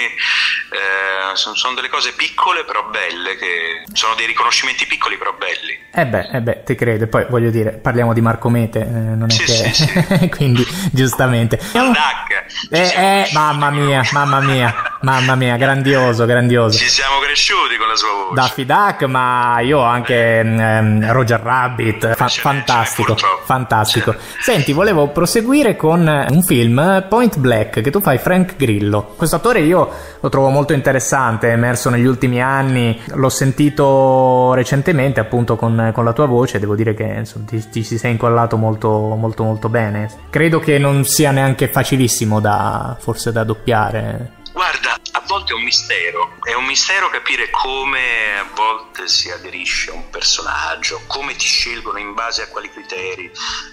eh, sono, sono delle cose piccole però belle, che sono dei riconoscimenti piccoli però belli. Eh beh, eh beh, ti credo. Poi voglio dire, parliamo di Marco Mete, eh, non è sì, che... sì, sì. Quindi giustamente. Dac, eh, eh, mamma mia, mamma mia, mamma mia, grandioso, grandioso. Ci siamo cresciuti con la sua voce. Daffy Duck, ma io anche ehm, Roger Rabbit, fa- fantastico, fantastico. C'è. Senti, volevo proseguire con un film, Point Black, che tu fai Frank Grillo. Questo attore io lo trovo molto interessante, è emerso negli ultimi anni, l'ho sentito recentemente appunto con, con la tua voce, devo dire che insomma, ti, ti si sei incollato molto molto molto bene. Credo che non sia neanche facilissimo da forse da doppiare. Guarda, a volte è un mistero, è un mistero capire come a volte si aderisce a un personaggio, come ti scelgono, in base a quali criteri.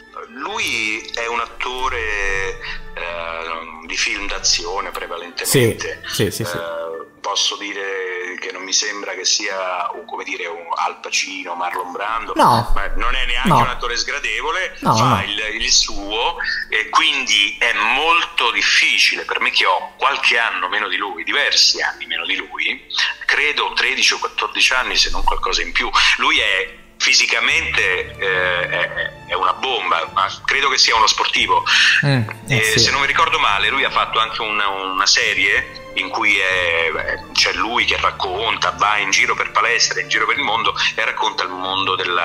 Lui è un attore eh, di film d'azione prevalentemente. Sì, sì, sì, sì. Eh, posso dire che non mi sembra che sia un, come dire, un Al Pacino, Marlon Brando, no, ma non è neanche no. un attore sgradevole, no, fa no. Il, il suo, e quindi è molto difficile per me, che ho qualche anno meno di lui, diversi anni meno di lui, credo tredici o quattordici anni se non qualcosa in più. Lui è fisicamente eh, è, è una bomba, ma credo che sia uno sportivo. Mm, eh, sì. Se non mi ricordo male, lui ha fatto anche una, una serie in cui è, beh, c'è lui che racconta, va in giro per palestre, in giro per il mondo, e racconta il mondo della,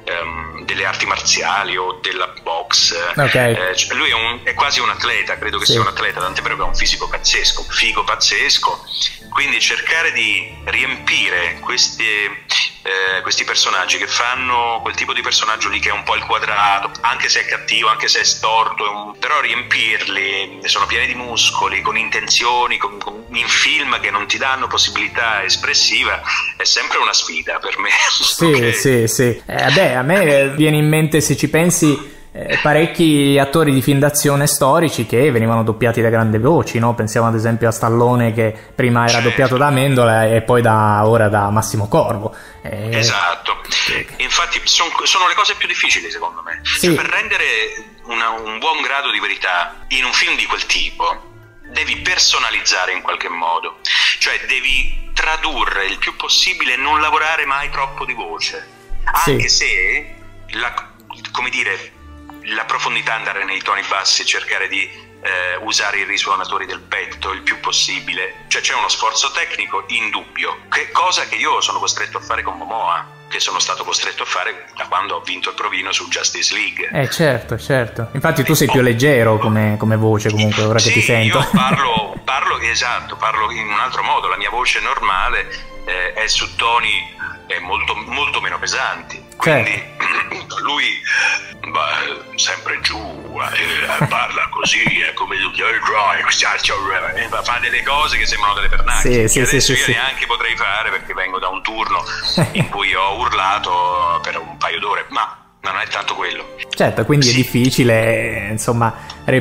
ehm, delle arti marziali o della box. Okay. Eh, cioè lui è, un, è quasi un atleta, credo che sì. sia un atleta, tant'è vero che ha un fisico pazzesco, figo pazzesco. Quindi cercare di riempire questi, eh, questi personaggi che fanno quel tipo di personaggio lì che è un po' il quadrato, anche se è cattivo, anche se è storto, è un... però riempirli, sono pieni di muscoli, con intenzioni, con, con, in film che non ti danno possibilità espressiva, è sempre una sfida per me. Sì, okay. sì, sì. Eh, beh, a me viene in mente, se ci pensi, Eh, parecchi attori di film d'azione storici che venivano doppiati da grandi voci, no? Pensiamo ad esempio a Stallone, che prima era certo. doppiato da Amendola e poi da ora da Massimo Corvo. Eh, esatto, infatti son, sono le cose più difficili secondo me, sì. cioè, per rendere una, un buon grado di verità in un film di quel tipo devi personalizzare in qualche modo, cioè devi tradurre il più possibile e non lavorare mai troppo di voce, anche sì. se la, come dire, la profondità, andare nei toni bassi e cercare di eh, usare i risuonatori del petto il più possibile, cioè c'è uno sforzo tecnico indubbio, che cosa che io sono costretto a fare con Momoa, che sono stato costretto a fare da quando ho vinto il provino su Justice League. Eh certo, certo, infatti tu sei più leggero come, come voce comunque, ora sì, che ti sento. Io parlo, parlo, esatto, parlo in un altro modo, la mia voce normale eh, è su toni eh, molto, molto meno pesanti, quindi certo. lui beh, sempre giù eh, parla così eh, come fa delle cose che sembrano delle pernacchie, sì, che sì, adesso sì, io sì. neanche potrei fare perché vengo da un turno in cui ho urlato per un paio d'ore, ma non è tanto quello. Certo, quindi sì. È difficile insomma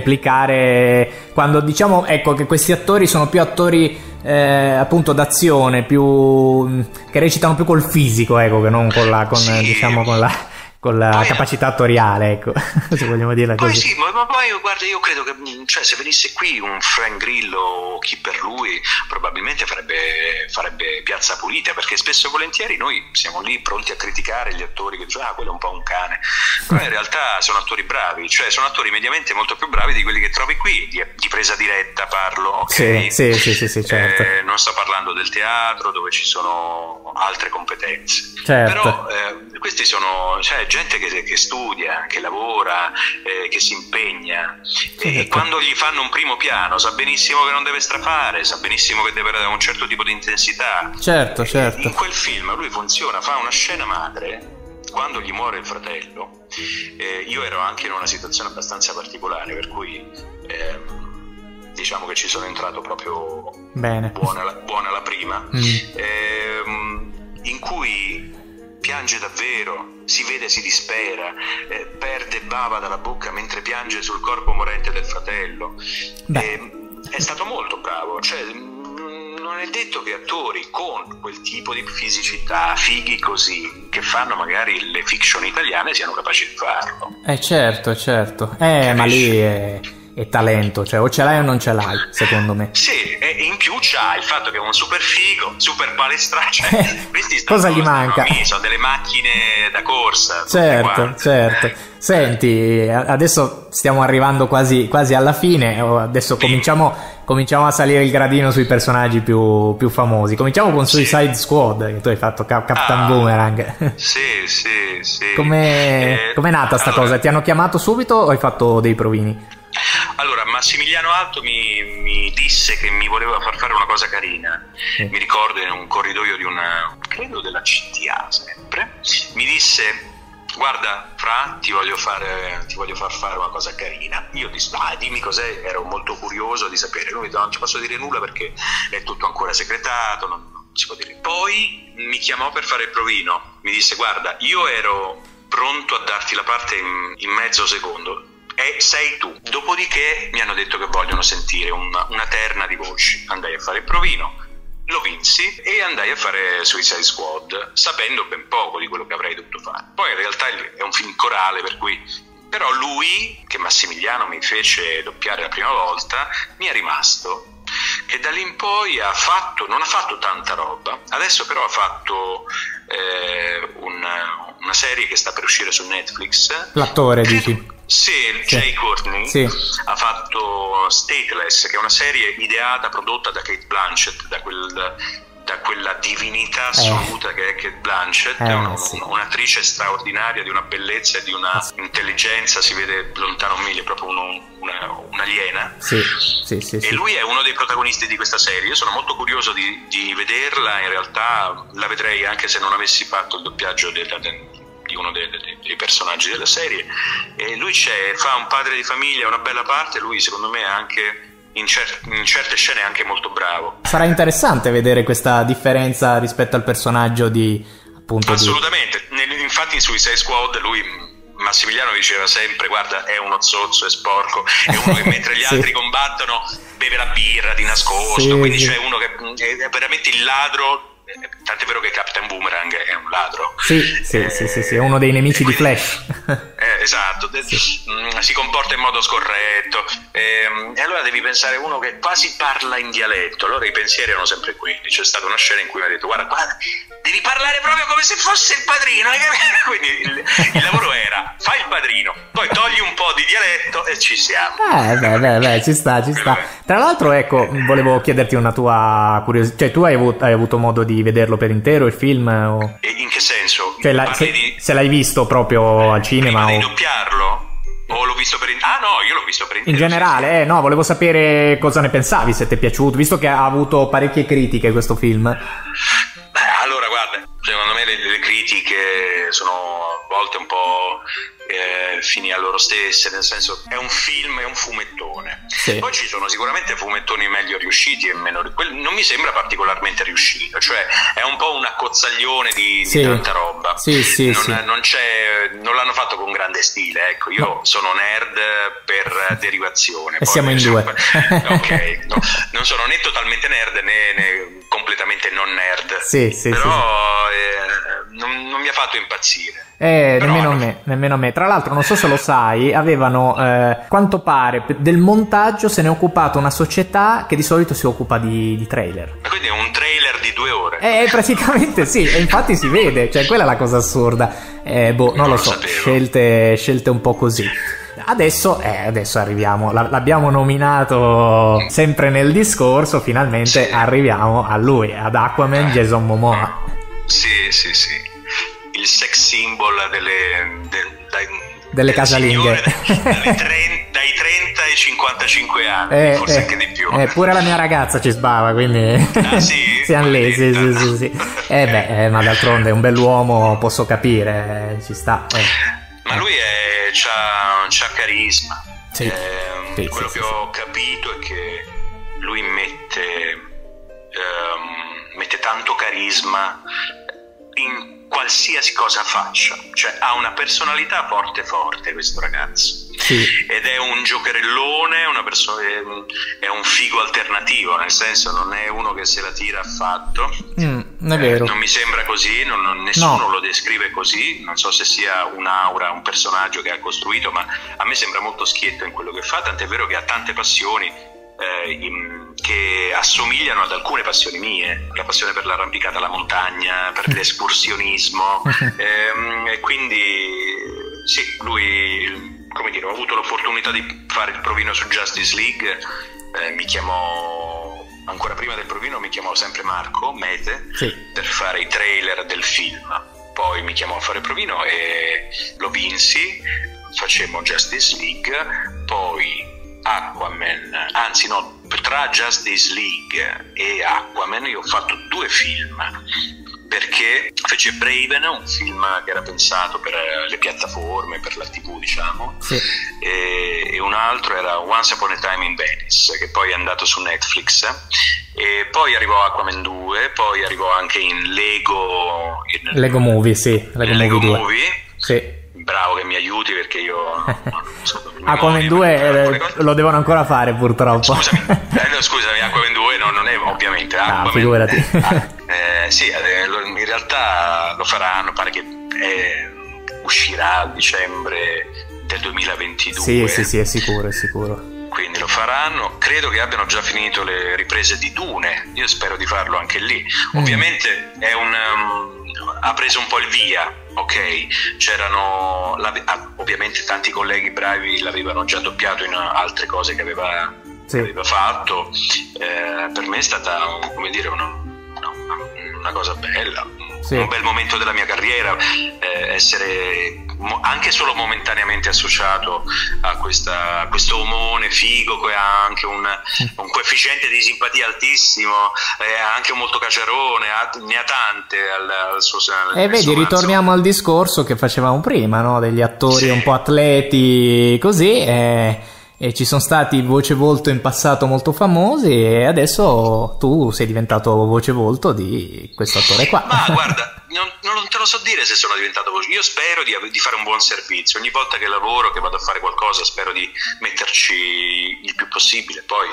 replicare quando diciamo ecco che questi attori sono più attori eh, appunto d'azione, più che recitano più col fisico, ecco, che non con la con sì. diciamo con la con la poi, capacità attoriale, ecco, se vogliamo dirla poi così. Sì, ma, ma poi guarda, io credo che cioè, se venisse qui un Frank Grillo o chi per lui, probabilmente farebbe, farebbe piazza pulita, perché spesso e volentieri noi siamo lì pronti a criticare gli attori che dicono ah, quello è un po' un cane, però in realtà sono attori bravi, cioè sono attori mediamente molto più bravi di quelli che trovi qui, di, di presa diretta parlo, ok? Sì, sì, sì, sì, sì certo. Eh, non sto parlando del teatro dove ci sono altre competenze, certo. Però eh, questi sono, cioè, gente che, che studia, che lavora, eh, che si impegna, certo. E quando gli fanno un primo piano sa benissimo che non deve strafare, sa benissimo che deve avere un certo tipo di intensità. Certo, certo. In quel film lui funziona, fa una scena madre quando gli muore il fratello. Eh, io ero anche in una situazione abbastanza particolare, per cui eh, diciamo che ci sono entrato proprio bene, buona, buona la prima, mm. eh, in cui piange davvero, si vede, si dispera, eh, perde bava dalla bocca mentre piange sul corpo morente del fratello. Eh, è stato molto bravo, cioè non è detto che attori con quel tipo di fisicità, fighi così, che fanno magari le fiction italiane, siano capaci di farlo. Eh certo, certo, eh, ma lì è... è talento, cioè o ce l'hai o non ce l'hai, secondo me. Sì, e in più c'ha il fatto che è un super figo, super palestrato, cioè, questi cosa gli manca? No, sono delle macchine da corsa. Certo, certo. Senti, adesso stiamo arrivando quasi, quasi alla fine, adesso sì. cominciamo, cominciamo a salire il gradino sui personaggi più, più famosi. Cominciamo con Suicide sì. Squad, che tu hai fatto Cap- Captain ah, Boomerang. Sì, sì, sì. Com'è, eh, com'è nata sta allora, cosa? Ti hanno chiamato subito o hai fatto dei provini? Allora, Massimiliano Alto mi, mi disse che mi voleva far fare una cosa carina. Sì. Mi ricordo in un corridoio di una, credo della C T A sempre, mi disse guarda Fra, ti voglio fare ti voglio far fare una cosa carina. Io dissi ah, dimmi cos'è, ero molto curioso di sapere. Lui mi disse non ci posso dire nulla perché è tutto ancora segretato, non, non si può dire. Poi mi chiamò per fare il provino, mi disse guarda, io ero pronto a darti la parte in, in mezzo secondo e sei tu. Dopodiché mi hanno detto che vogliono sentire una, una terna di voci. Andai a fare il provino, lo vinsi e andai a fare Suicide Squad sapendo ben poco di quello che avrei dovuto fare. Poi in realtà è un film corale, per cui però lui, che Massimiliano mi fece doppiare la prima volta, mi è rimasto che da lì in poi ha fatto, non ha fatto tanta roba, adesso però ha fatto eh, una, una serie che sta per uscire su Netflix. L'attore dici? Sì, sì. Jay Courtney sì. ha fatto Stateless, che è una serie ideata, prodotta da Kate Blanchett, da quel, da da quella divinità assoluta eh. che è Cate Blanchett, eh, un, sì. un'attrice straordinaria, di una bellezza e di una sì. intelligenza, si vede lontano mille, proprio uno, una, un'aliena. Sì, sì, sì, e sì. lui è uno dei protagonisti di questa serie. Io sono molto curioso di, di vederla, in realtà la vedrei anche se non avessi fatto il doppiaggio della, di uno dei, dei, dei personaggi della serie. E lui c'è, fa un padre di famiglia, una bella parte, lui secondo me è anche in, cer- in certe scene è anche molto bravo. Sarà interessante vedere questa differenza rispetto al personaggio di appunto assolutamente di... Nel, infatti in Suicide Squad lui, Massimiliano, diceva sempre: guarda, è uno zozzo, è sporco, è uno che mentre gli sì. altri combattono beve la birra di nascosto, sì, quindi sì. c'è uno che è veramente il ladro. Tant'è vero che Captain Boomerang è un ladro. Sì, sì, eh, sì, sì, sì, è uno dei nemici quindi, di Flash. eh, esatto, sì. mm, si comporta in modo scorretto. E, e allora devi pensare uno che quasi parla in dialetto. Allora i pensieri erano sempre quelli. C'è stata una scena in cui mi ha detto: guarda, guarda, devi parlare proprio come se fosse il padrino. Quindi il, il lavoro era: fai il padrino, poi togli un po' di dialetto e ci siamo. Eh, beh, beh, beh, ci sta, ci sta. Tra l'altro, ecco, volevo chiederti una tua curiosità. Cioè, tu hai avuto, hai avuto modo di vederlo per intero il film? O... In che senso? Cioè, la, se, di... se l'hai visto proprio al cinema? Prima o... di doppiarlo? O l'ho visto per intero? Ah no, io l'ho visto per intero. In generale, sì, sì. eh, no, volevo sapere cosa ne pensavi, se ti è piaciuto, visto che ha avuto parecchie critiche questo film. Beh, allora, guarda, secondo me le, le critiche sono a volte un po' eh, fini a loro stesse, nel senso, è un film, è un fumettone. Sì. Poi ci sono sicuramente fumettoni meglio riusciti e meno. Non mi sembra particolarmente riuscito, cioè è un po' un accozzaglia di, sì. di tanta roba. Sì, sì, non, sì. non c'è, non l'hanno fatto con grande stile. Ecco, io no. sono nerd per derivazione. E poi siamo in due. Ok, no, non sono né totalmente nerd né, né completamente non nerd. Sì, sì, però sì. Eh, non, non mi ha fatto impazzire. Eh, Però nemmeno a hanno... me, nemmeno a me. Tra l'altro, non so se lo sai, avevano, eh, quanto pare, del montaggio se ne è occupata una società che di solito si occupa di, di trailer. Quindi è un trailer di due ore. Eh, praticamente sì, e infatti si vede, cioè quella è la cosa assurda. Eh, boh, non, non lo so, lo scelte, scelte un po' così. Adesso, eh, adesso arriviamo, l'abbiamo nominato sempre nel discorso, finalmente sì. arriviamo a lui, ad Aquaman, eh. Jason Momoa. Sì, sì, sì. Il sex symbol delle, de, dai, delle casalinghe dai, trenta, dai trenta ai cinquantacinque anni, eh, forse eh, anche di più. Eh, pure la mia ragazza ci sbava, quindi ah, sì? siamo lì, sì, sì, sì, sì. Eh beh, eh, ma d'altronde un bell'uomo, posso capire, eh, ci sta. Eh. Ma lui è, c'ha, c'ha carisma. Sì. Eh, sì, quello sì, che sì, ho capito è che lui mette, um, mette tanto carisma in qualsiasi cosa faccia, cioè ha una personalità forte forte questo ragazzo, sì. ed è un giocherellone, una persona, è un figo alternativo, nel senso non è uno che se la tira affatto. Mm, è vero. Eh, non mi sembra così, non, non, nessuno no. lo descrive così, non so se sia un'aura, un personaggio che ha costruito, ma a me sembra molto schietto in quello che fa, tant'è vero che ha tante passioni Eh, in, che assomigliano ad alcune passioni mie, la passione per l'arrampicata alla montagna, per l'escursionismo, ehm, e quindi sì, lui, come dire, ho avuto l'opportunità di fare il provino su Justice League, eh, mi chiamò, ancora prima del provino mi chiamò sempre Marco Mete, sì. per fare i trailer del film, poi mi chiamò a fare il provino e lo vinsi, facemmo Justice League, poi Aquaman, anzi no, tra Justice League e Aquaman io ho fatto due film, perché fece Braven, un film che era pensato per le piattaforme, per la tivù diciamo, sì. e, e un altro era Once Upon a Time in Venice, che poi è andato su Netflix, e poi arrivò Aquaman due, poi arrivò anche in Lego in, Lego Movie, sì, Lego, Lego Movie, Movie. Sì. Bravo che mi aiuti, perché io Aquaman due eh, lo devono ancora fare purtroppo. Scusami, eh, no, scusami, Aquaman due no, non è ovviamente Aquaman, ah, figurati. eh, sì, eh, in realtà lo faranno, pare che eh, uscirà a dicembre del duemilaventidue. Sì, sì, sì, è sicuro, è sicuro. Quindi lo faranno, credo che abbiano già finito le riprese di Dune, io spero di farlo anche lì. Mm. Ovviamente è un um, ha preso un po' il via, ok? C'erano ovviamente tanti colleghi bravi l'avevano già doppiato in altre cose che aveva, sì. che aveva fatto. Eh, per me è stata, come dire, una, una, una cosa bella, sì. Un bel momento della mia carriera, eh, essere mo- anche solo momentaneamente associato a, questa, a questo omone figo che ha anche un, un coefficiente di simpatia altissimo, è anche molto caciarone, ha, ne ha tante al, al suo al, E vedi, suo ritorniamo mazzo. al discorso che facevamo prima, no? Degli attori Sì. un po' atleti così, e, e ci sono stati voce volto in passato molto famosi, e adesso tu sei diventato voce volto di questo attore qua. Ma guarda, non, non te lo so dire se sono diventato voce. Io spero di, di fare un buon servizio. Ogni volta che lavoro, che vado a fare qualcosa, spero di metterci il più possibile. Poi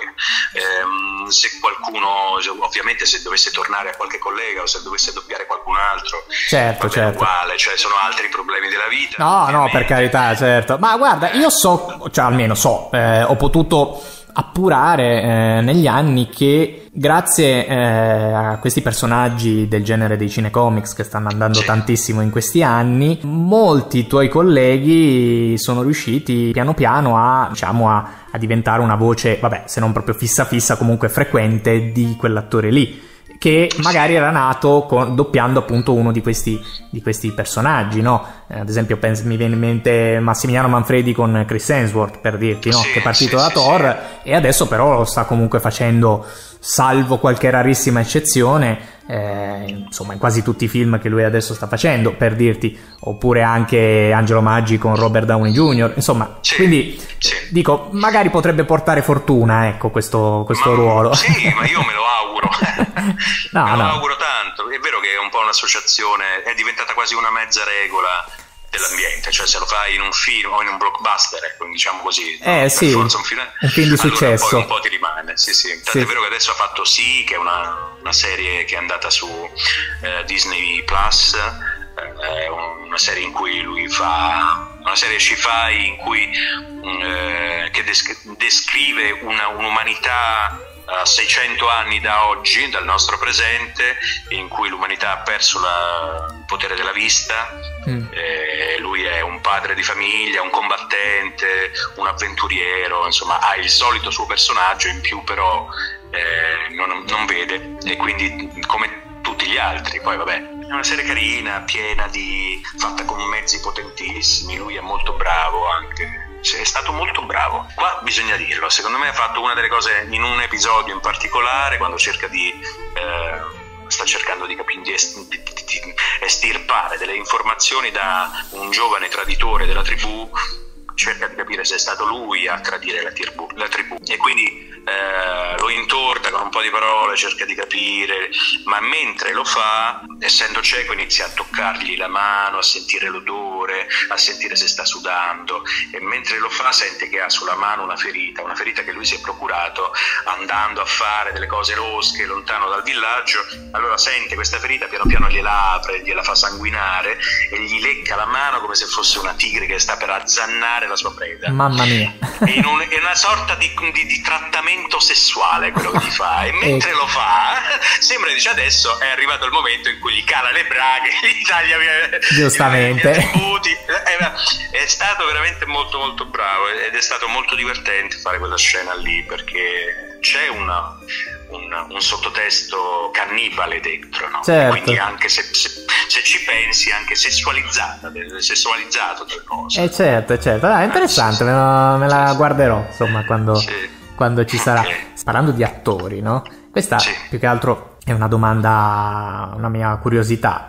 ehm, se qualcuno, ovviamente se dovesse tornare a qualche collega o se dovesse doppiare qualcun altro, Certo, va bene certo. uguale, cioè sono altri problemi della vita. No, no, ovviamente. per carità, certo. Ma guarda, io so, cioè almeno so, eh, ho potuto appurare eh, negli anni che grazie eh, a questi personaggi del genere dei cinecomics che stanno andando Sì. tantissimo in questi anni, molti tuoi colleghi sono riusciti piano piano a, diciamo, a, a diventare una voce, vabbè, se non proprio fissa fissa, comunque frequente di quell'attore lì, che magari era nato con, doppiando appunto uno di questi, di questi personaggi, no? Eh, ad esempio penso, mi viene in mente Massimiliano Manfredi con Chris Hemsworth, per dirti, no? Sì, Che è partito sì, da sì, Thor, e adesso però lo sta comunque facendo, salvo qualche rarissima eccezione, eh, insomma in quasi tutti i film che lui adesso sta facendo, per dirti, oppure anche Angelo Maggi con Robert Downey junior, insomma, Sì, quindi sì. dico, magari potrebbe portare fortuna, ecco, questo, questo Ma- ruolo. Sì, ma io me lo auguro. No, me lo no. auguro tanto. È vero che è un po' un'associazione, è diventata quasi una mezza regola dell'ambiente, cioè se lo fai in un film o in un blockbuster, ecco, diciamo così, Eh, per sì, forza un film, un film di allora successo. poi un po' ti rimane, sì sì, tanto Sì. è vero che adesso ha fatto Sì, che è una, una serie che è andata su eh, Disney Plus, eh, una serie in cui lui fa una serie sci-fi in cui eh, che desc- descrive una, un'umanità a seicento anni da oggi, dal nostro presente, in cui l'umanità ha perso la, il potere della vista. Mm. Eh, lui è un padre di famiglia, un combattente, un avventuriero, insomma ha il solito suo personaggio, in più però eh, non, non vede, e quindi come tutti gli altri. Poi vabbè, è una serie carina, piena di, fatta con mezzi potentissimi, lui è molto bravo anche. È stato molto bravo. Qua bisogna dirlo, secondo me ha fatto una delle cose in un episodio in particolare, quando cerca di eh, sta cercando di, capire, di, est- di, di, di estirpare delle informazioni da un giovane traditore della tribù, cerca di capire se è stato lui a tradire la tribù, la tribù. E quindi eh, lo intorta con un po' di parole, cerca di capire, ma mentre lo fa, essendo cieco, inizia a toccargli la mano, a sentire l'odore, a sentire se sta sudando, e mentre lo fa sente che ha sulla mano una ferita, una ferita che lui si è procurato andando a fare delle cose losche lontano dal villaggio. Allora sente questa ferita, piano piano gliela apre, gliela fa sanguinare e gli lecca la mano come se fosse una tigre che sta per azzannare la sua preda. Mamma mia. È, in un, è una sorta di, di, di trattamento sessuale quello che gli fa, e mentre lo fa sembra, dice, adesso è arrivato il momento in cui gli cala le braghe, gli taglia via Giustamente. gli attributi. È, è stato veramente molto molto bravo, ed è stato molto divertente fare quella scena lì, perché c'è una, un, un sottotesto cannibale dentro, no? Certo. Quindi anche se, se, se ci pensi, anche sessualizzata, sessualizzato delle cose. Eh certo, certo, ah, è interessante, me, lo- me la guarderò, insomma, quando, Sì. quando ci sarà. Ok. Parlando di attori, no? Questa Sì. più che altro è una domanda, una mia curiosità.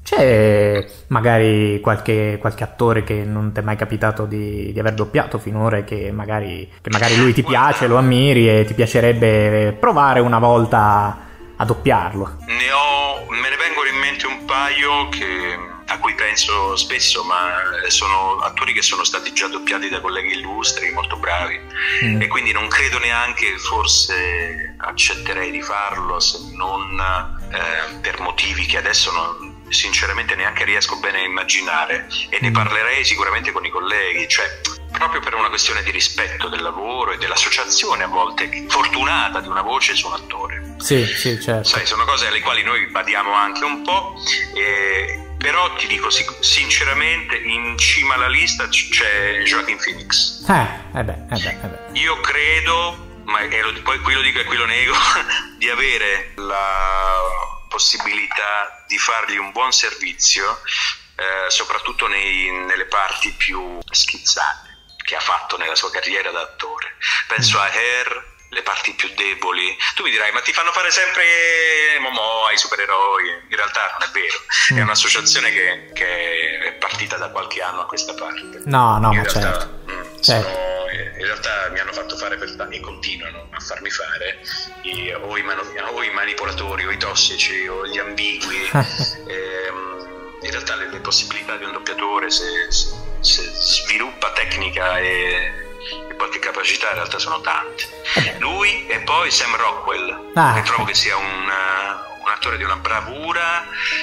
C'è magari qualche, qualche attore che non ti è mai capitato di, di aver doppiato finora, e che magari, che magari lui ti piace, lo ammiri e ti piacerebbe provare una volta a doppiarlo? Ne ho, me ne vengono in mente un paio che, a cui penso spesso, ma sono attori che sono stati già doppiati da colleghi illustri molto bravi, Mm. e quindi non credo neanche, forse accetterei di farlo, se non eh, per motivi che adesso non, sinceramente neanche riesco bene a immaginare, e ne Mm. parlerei sicuramente con i colleghi, cioè proprio per una questione di rispetto del lavoro e dell'associazione a volte fortunata di una voce su un attore. Sì, sì, certo. Sai, sono cose alle quali noi badiamo anche un po', eh, però ti dico sic- sinceramente, in cima alla lista c- c'è Joaquin Phoenix. Eh, eh beh, eh beh, eh beh. Io credo, ma e lo- poi qui lo dico e qui lo nego, di avere la possibilità di fargli un buon servizio, eh, soprattutto nei, nelle parti più schizzate che ha fatto nella sua carriera da attore. Penso a Hair, le parti più deboli. Tu mi dirai, ma ti fanno fare sempre Momoa, i supereroi? In realtà non è vero, è un'associazione che, che è partita da qualche anno a questa parte. No, no, in ma realtà, certo. mh, certo. Sono, in realtà mi hanno fatto fare per tanti e continuano a farmi fare i, o, i manu, o i manipolatori o i tossici o gli ambigui. ehm, in realtà le, le possibilità di un doppiatore, se, se, se sviluppa tecnica e, e qualche capacità, in realtà sono tante. Lui e poi Sam Rockwell, ah, che trovo che sia un, un attore di una bravura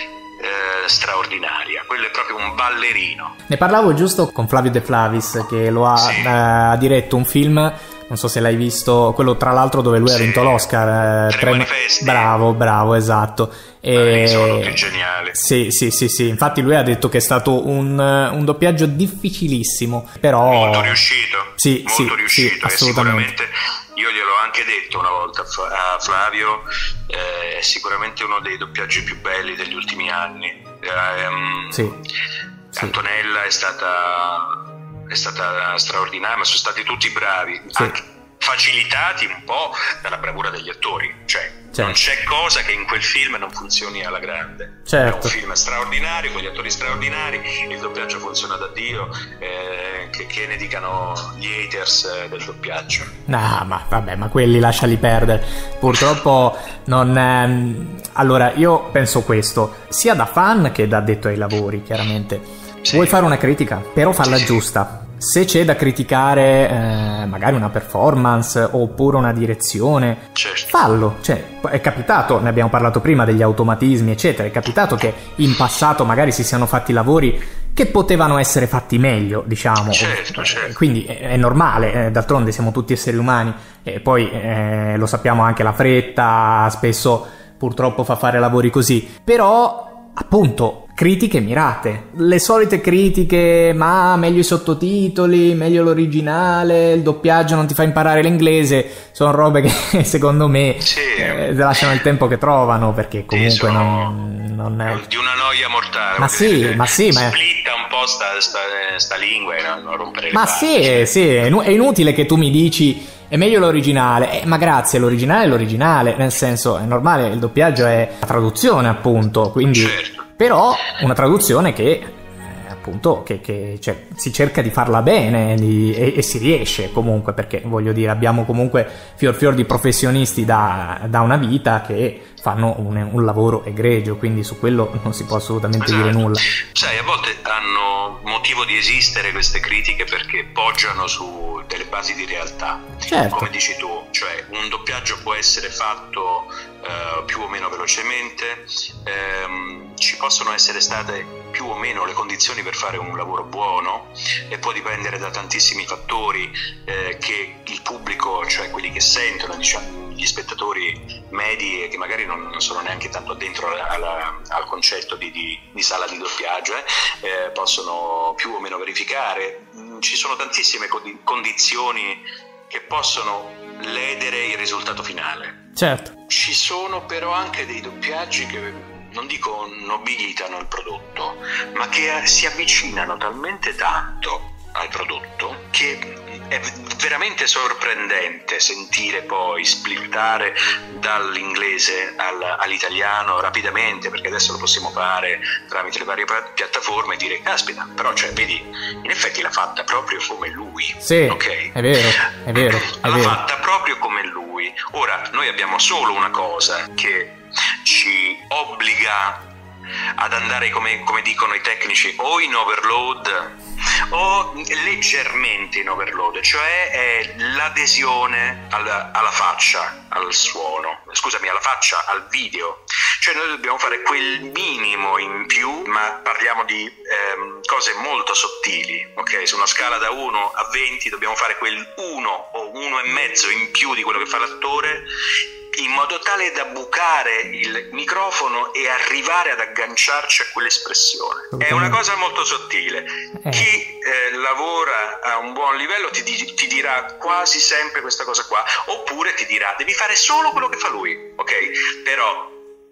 eh, straordinaria. Quello è proprio un ballerino. Ne parlavo giusto con Flavio De Flavis, che lo ha, sì. eh, ha diretto un film, non so se l'hai visto, quello tra l'altro dove lui sì. ha vinto l'Oscar. Tre manifesti. Bravo, bravo, esatto. E... sono tutti geniali. Sì, sì, sì, sì. Infatti lui ha detto che è stato un, un doppiaggio difficilissimo, però molto riuscito. Sì, molto sì, riuscito. sì, e sicuramente io gliel'ho anche detto una volta a Flavio, eh, è sicuramente uno dei doppiaggi più belli degli ultimi anni. Eh, um, sì, Antonella sì. è stata è stata straordinaria, ma sono stati tutti bravi, sì. anche facilitati un po' dalla bravura degli attori, cioè certo. non c'è cosa che in quel film non funzioni alla grande. Certo. È un film straordinario con gli attori straordinari, il doppiaggio funziona da Dio, eh, che, che ne dicano gli haters eh, del doppiaggio. No, ma vabbè, ma quelli lasciali perdere. Purtroppo non ehm... allora io penso questo, sia da fan che da addetto ai lavori, chiaramente. Sì. Vuoi fare una critica, però farla sì, giusta. Se c'è da criticare eh, magari una performance oppure una direzione, certo. fallo. Cioè, è capitato, ne abbiamo parlato prima degli automatismi eccetera, è capitato che in passato magari si siano fatti lavori che potevano essere fatti meglio, diciamo. Certo, certo. Quindi è, è normale, eh, d'altronde siamo tutti esseri umani e poi eh, lo sappiamo, anche la fretta spesso purtroppo fa fare lavori così, però appunto critiche mirate, le solite critiche, ma meglio i sottotitoli, meglio l'originale, il doppiaggio non ti fa imparare l'inglese, sono robe che secondo me sì. eh, lasciano il tempo che trovano, perché comunque sì, non, non è di una noia mortale. Ma sì, dire, ma sì, ma splitta un po' sta, sta, sta lingua e non, non rompere le ma parti. sì, cioè. sì, è inutile che tu mi dici è meglio l'originale, eh, ma grazie, l'originale è l'originale, nel senso, è normale, il doppiaggio è la traduzione appunto, quindi certo. Però una traduzione che eh, appunto che, che cioè, si cerca di farla bene di, e, e si riesce comunque, perché voglio dire, abbiamo comunque fior fior di professionisti da, da una vita che fanno un, un lavoro egregio, quindi su quello non si può assolutamente esatto. dire nulla. Sai, a volte hanno motivo di esistere queste critiche perché poggiano su delle basi di realtà, certo. come dici tu, cioè un doppiaggio può essere fatto uh, più o meno velocemente, ehm, ci possono essere state più o meno le condizioni per fare un lavoro buono e può dipendere da tantissimi fattori eh, che il pubblico, cioè quelli che sentono, diciamo, gli spettatori medi e che magari non, non sono neanche tanto dentro alla, alla, al concetto di, di, di sala di doppiaggio, eh, eh, possono più o meno verificare. Ci sono tantissime condizioni che possono ledere il risultato finale. Certo. Ci sono però anche dei doppiaggi che non dico nobilitano il prodotto, ma che si avvicinano talmente tanto al prodotto che è veramente sorprendente sentire poi splittare dall'inglese al, all'italiano rapidamente, perché adesso lo possiamo fare tramite le varie piattaforme e dire caspita, però cioè vedi, in effetti l'ha fatta proprio come lui. Sì, okay? è vero, è vero, è l'ha vero. fatta proprio come lui. Ora noi abbiamo solo una cosa che ci obbliga ad andare, come, come dicono i tecnici, o in overload o leggermente in overload, cioè è l'adesione alla, alla faccia, al suono, scusami, alla faccia, al video. Cioè noi dobbiamo fare quel minimo in più, ma parliamo di ehm, cose molto sottili, ok? Su una scala da uno a venti dobbiamo fare quel uno o uno e mezzo in più di quello che fa l'attore, in modo tale da bucare il microfono e arrivare ad agganciarci a quell'espressione. È una cosa molto sottile. Eh. Chi eh, lavora a un buon livello ti, di, ti dirà quasi sempre questa cosa qua, oppure ti dirà devi fare solo quello che fa lui, ok? Però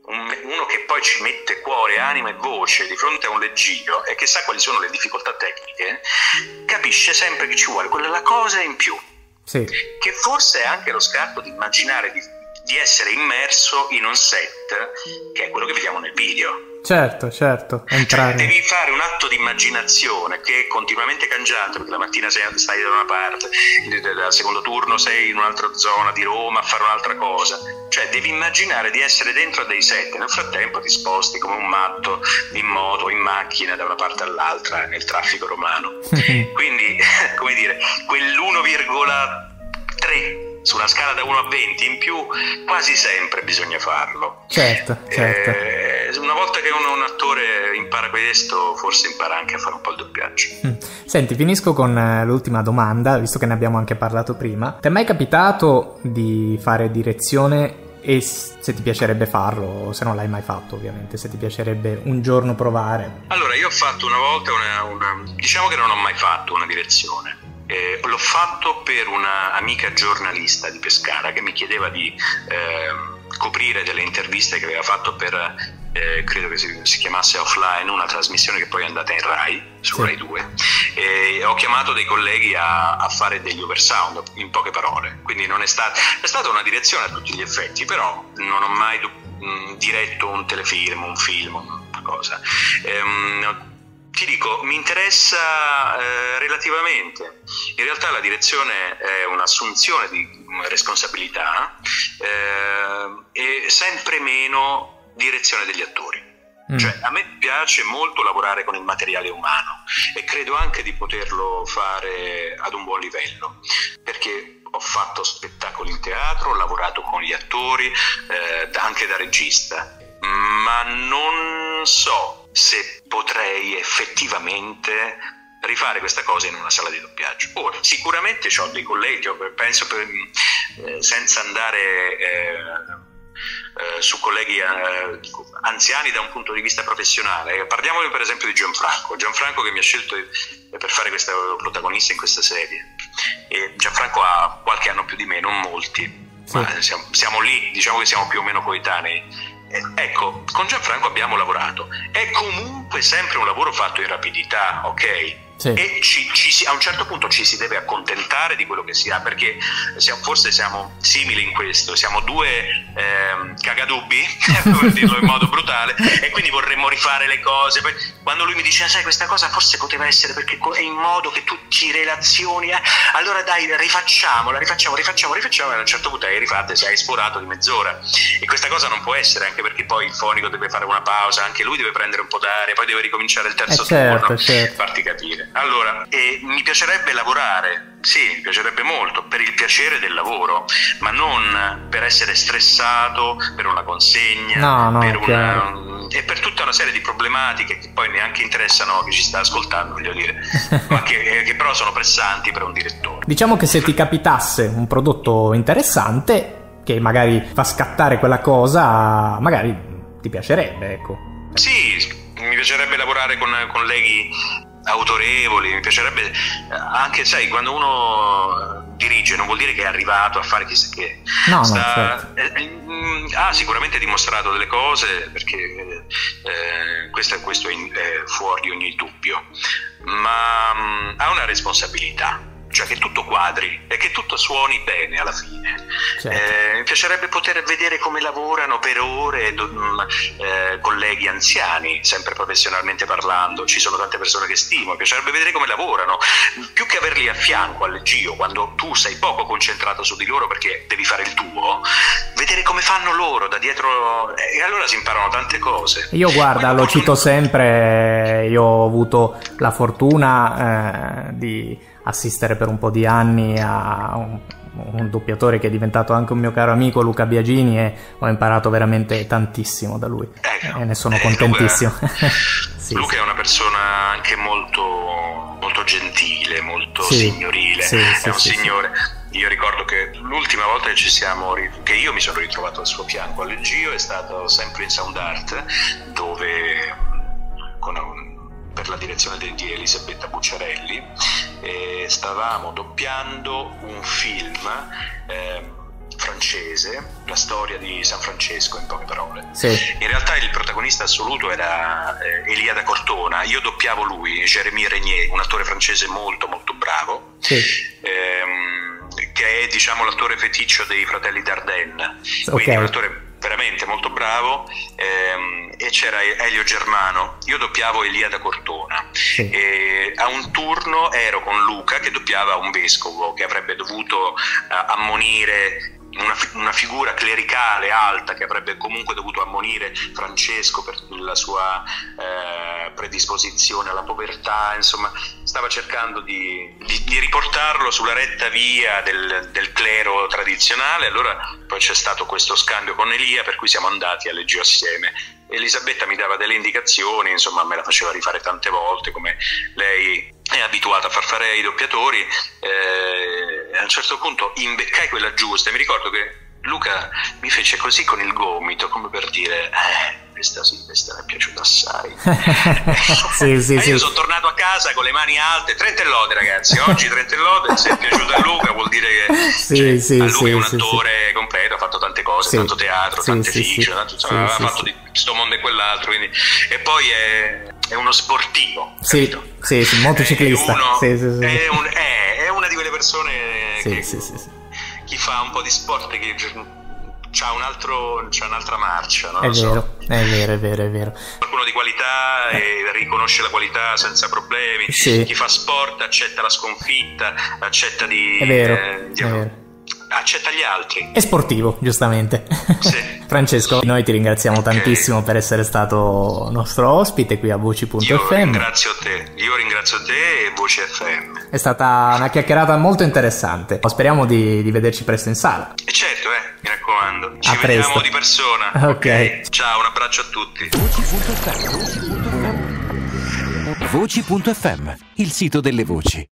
uno che poi ci mette cuore, anima e voce di fronte a un leggio e che sa quali sono le difficoltà tecniche, capisce sempre che ci vuole quella cosa in più, sì. Che forse è anche lo scarto di immaginare di, di essere immerso in un set che è quello che vediamo nel video. Certo, certo, entrare. Cioè, devi fare un atto di immaginazione che è continuamente cangiante, perché la mattina sei, stai da una parte, al secondo turno sei in un'altra zona di Roma a fare un'altra cosa. Cioè devi immaginare di essere dentro a dei set e nel frattempo ti sposti come un matto in moto, in macchina, da una parte all'altra nel traffico romano. Quindi, come dire, quell'uno virgola tre su una scala da uno a venti in più quasi sempre bisogna farlo. Certo, certo. Eh, una volta che uno, un attore impara questo, forse impara anche a fare un po' il doppiaggio. Mm. Senti, finisco con eh, l'ultima domanda, visto che ne abbiamo anche parlato prima. Ti è mai capitato di fare direzione e se ti piacerebbe farlo, o se non l'hai mai fatto ovviamente, se ti piacerebbe un giorno provare? Allora, io ho fatto una volta una, una diciamo che non ho mai fatto una direzione. Eh, l'ho fatto per una amica giornalista di Pescara che mi chiedeva di eh, coprire delle interviste che aveva fatto per eh, credo che si, si chiamasse Offline, una trasmissione che poi è andata in Rai su sì. Rai due, e ho chiamato dei colleghi a, a fare degli oversound, in poche parole, quindi non è stata è stata una direzione a tutti gli effetti, però non ho mai mh, diretto un telefilm, un film, una cosa. Ehm, Ti dico, mi interessa eh, relativamente. In realtà la direzione è un'assunzione di responsabilità eh, e sempre meno direzione degli attori. Mm. Cioè, a me piace molto lavorare con il materiale umano e credo anche di poterlo fare ad un buon livello, perché ho fatto spettacoli in teatro, ho lavorato con gli attori, eh, anche da regista, ma non so se potrei effettivamente rifare questa cosa in una sala di doppiaggio. Ora, sicuramente ho dei colleghi, penso per, eh, senza andare eh, eh, su colleghi eh, anziani da un punto di vista professionale. Parliamo per esempio di Gianfranco, Gianfranco che mi ha scelto per fare questa protagonista in questa serie. E Gianfranco ha qualche anno più di me, non molti, sì. Ma siamo, siamo lì, diciamo che siamo più o meno coetanei. Ecco, con Gianfranco abbiamo lavorato, è comunque sempre un lavoro fatto in rapidità, ok? Sì. E ci, ci, a un certo punto ci si deve accontentare di quello che si ha, perché siamo, forse siamo simili in questo, siamo due eh, cagadubbi, per dirlo in modo brutale, e quindi vorremmo rifare le cose. Quando lui mi dice, sai, questa cosa forse poteva essere perché è in modo che tu ti relazioni, eh? Allora dai, rifacciamola, rifacciamo, rifacciamo, rifacciamo, e a un certo punto hai rifatte, sei sforato di mezz'ora, e questa cosa non può essere, anche perché poi il fonico deve fare una pausa, anche lui deve prendere un po' d'aria, poi deve ricominciare il terzo eh certo, turno, certo. farti capire. Allora, eh, mi piacerebbe lavorare, sì, mi piacerebbe molto, per il piacere del lavoro, ma non per essere stressato per una consegna, no, no, per una, e per tutta una serie di problematiche che poi neanche interessano a chi ci sta ascoltando, voglio dire, ma che, che però sono pressanti per un direttore. Diciamo che se ti capitasse un prodotto interessante che magari fa scattare quella cosa, magari ti piacerebbe, ecco. Sì, mi piacerebbe lavorare con colleghi autorevoli, mi piacerebbe anche, sai, quando uno dirige non vuol dire che è arrivato a fare chissà che, no, sta, no, certo. eh, eh, ha sicuramente dimostrato delle cose, perché eh, questo, questo è, è fuori di ogni dubbio, ma mh, ha una responsabilità, cioè che tutto quadri e che tutto suoni bene alla fine. Certo. Eh, mi piacerebbe poter vedere come lavorano per ore eh, colleghi anziani, sempre professionalmente parlando. Ci sono tante persone che stimo, mi piacerebbe vedere come lavorano, più che averli a fianco al leggio, quando tu sei poco concentrato su di loro perché devi fare il tuo, vedere come fanno loro da dietro, e allora si imparano tante cose. Io guarda, lo cito sempre, io ho avuto la fortuna eh, di assistere per un po' di anni a un, un doppiatore che è diventato anche un mio caro amico, Luca Biagini, e ho imparato veramente tantissimo da lui, ecco, e ne sono eh, contentissimo. Luca, sì, Luca sì. è una persona anche molto, molto gentile, molto sì, signorile, sì, è sì, un sì, signore. Sì. Io ricordo che l'ultima volta che ci siamo, che io mi sono ritrovato al suo fianco al Leggio è stato sempre in Sound Art, dove con un per la direzione di Elisabetta Bucciarelli, e stavamo doppiando un film eh, francese francese, la storia di San Francesco in poche parole. Sì. In realtà il protagonista assoluto era eh, Elia da Cortona, io doppiavo lui, Jérémy Régnier, un attore francese molto molto bravo, sì. ehm, che è diciamo l'attore feticcio dei fratelli Dardenne, quindi okay. un attore veramente molto bravo, ehm, e c'era Elio Germano, io doppiavo Elia da Cortona, sì. e a un turno ero con Luca che doppiava un vescovo che avrebbe dovuto uh, ammonire una, una figura clericale alta che avrebbe comunque dovuto ammonire Francesco per la sua eh, predisposizione alla povertà, insomma stava cercando di, di, di riportarlo sulla retta via del, del clero tradizionale. Allora poi c'è stato questo scambio con Elia per cui siamo andati a leggere assieme. Elisabetta mi dava delle indicazioni, insomma me la faceva rifare tante volte, come lei è abituata a far fare i doppiatori. Eh, a un certo punto imbeccai quella giusta e mi ricordo che Luca mi fece così con il gomito, come per dire eh, questa sì, questa mi è piaciuta assai. sì, sì, io sì. sono tornato a casa con le mani alte, trentellode ragazzi, oggi trentellode, se è piaciuta a Luca vuol dire che sì, cioè, sì, a Luca sì, è un sì, attore sì. completo, ha fatto tante cose, sì. tanto teatro, sì, tante sì, fiction, sì. tanto, insomma, sì, aveva sì, fatto sì. di sto mondo e quell'altro, quindi. E poi è, è uno sportivo, sì, sì, sì, motociclista, è, uno, sì, sì, sì. È, un, è, è una di quelle persone sì, che sì, sì, sì. chi fa un po' di sport che c'ha un altro, c'ha un'altra marcia, no? È Lo vero, so. è vero, è vero, è vero. Qualcuno di qualità e riconosce la qualità senza problemi. Sì. Chi fa sport accetta la sconfitta, accetta di, È vero, eh, di è vero. accetta gli altri. È sportivo, giustamente. Sì. Francesco, noi ti ringraziamo Okay. tantissimo per essere stato nostro ospite qui a Voci punto Io effe emme. ringrazio te, io ringrazio te e Voci effe emme. È stata una chiacchierata molto interessante. Speriamo di, di vederci presto in sala. E certo, eh, mi raccomando. Ci A vediamo presto. di persona. Ok. Ciao, un abbraccio a tutti. Voci punto effe emme, il sito delle voci.